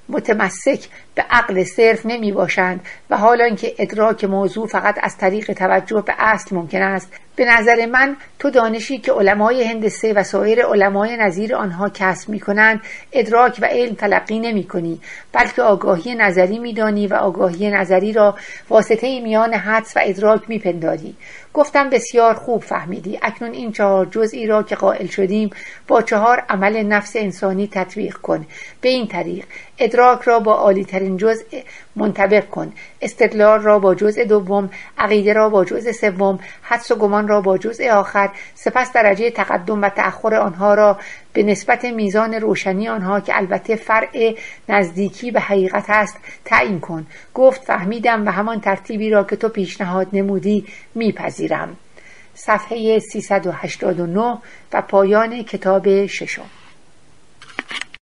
متمسک به عقل صرف نمی باشند و حالا که ادراک موضوع فقط از طریق توجه به اصل ممکن است، به نظر من تو دانشی که علمای هندسه و سایر علمای نظیر آنها کسب می کنند ادراک و علم تلقی نمی کنی، بلکه آگاهی نظری می دانی و آگاهی نظری را واسطه میان حدس و ادراک می پنداری. گفتم بسیار خوب فهمیدی. اکنون این 4 جزئی را که قائل شدیم با 4 عمل نفس انسانی تطبیق کن. به این طریق ادراک را با عالی ترین جزء منطبق کن، استدلال را با جزء دوم، عقیده را با جزء سوم، حدس و گمان را با جزء آخر، سپس درجه تقدم و تأخر آنها را به نسبت میزان روشنی آنها که البته فرع نزدیکی به حقیقت است تعیین کن. گفت فهمیدم و همان ترتیبی را که تو پیشنهاد نمودی میپذیرم. صفحه 389 و پایان کتاب 6.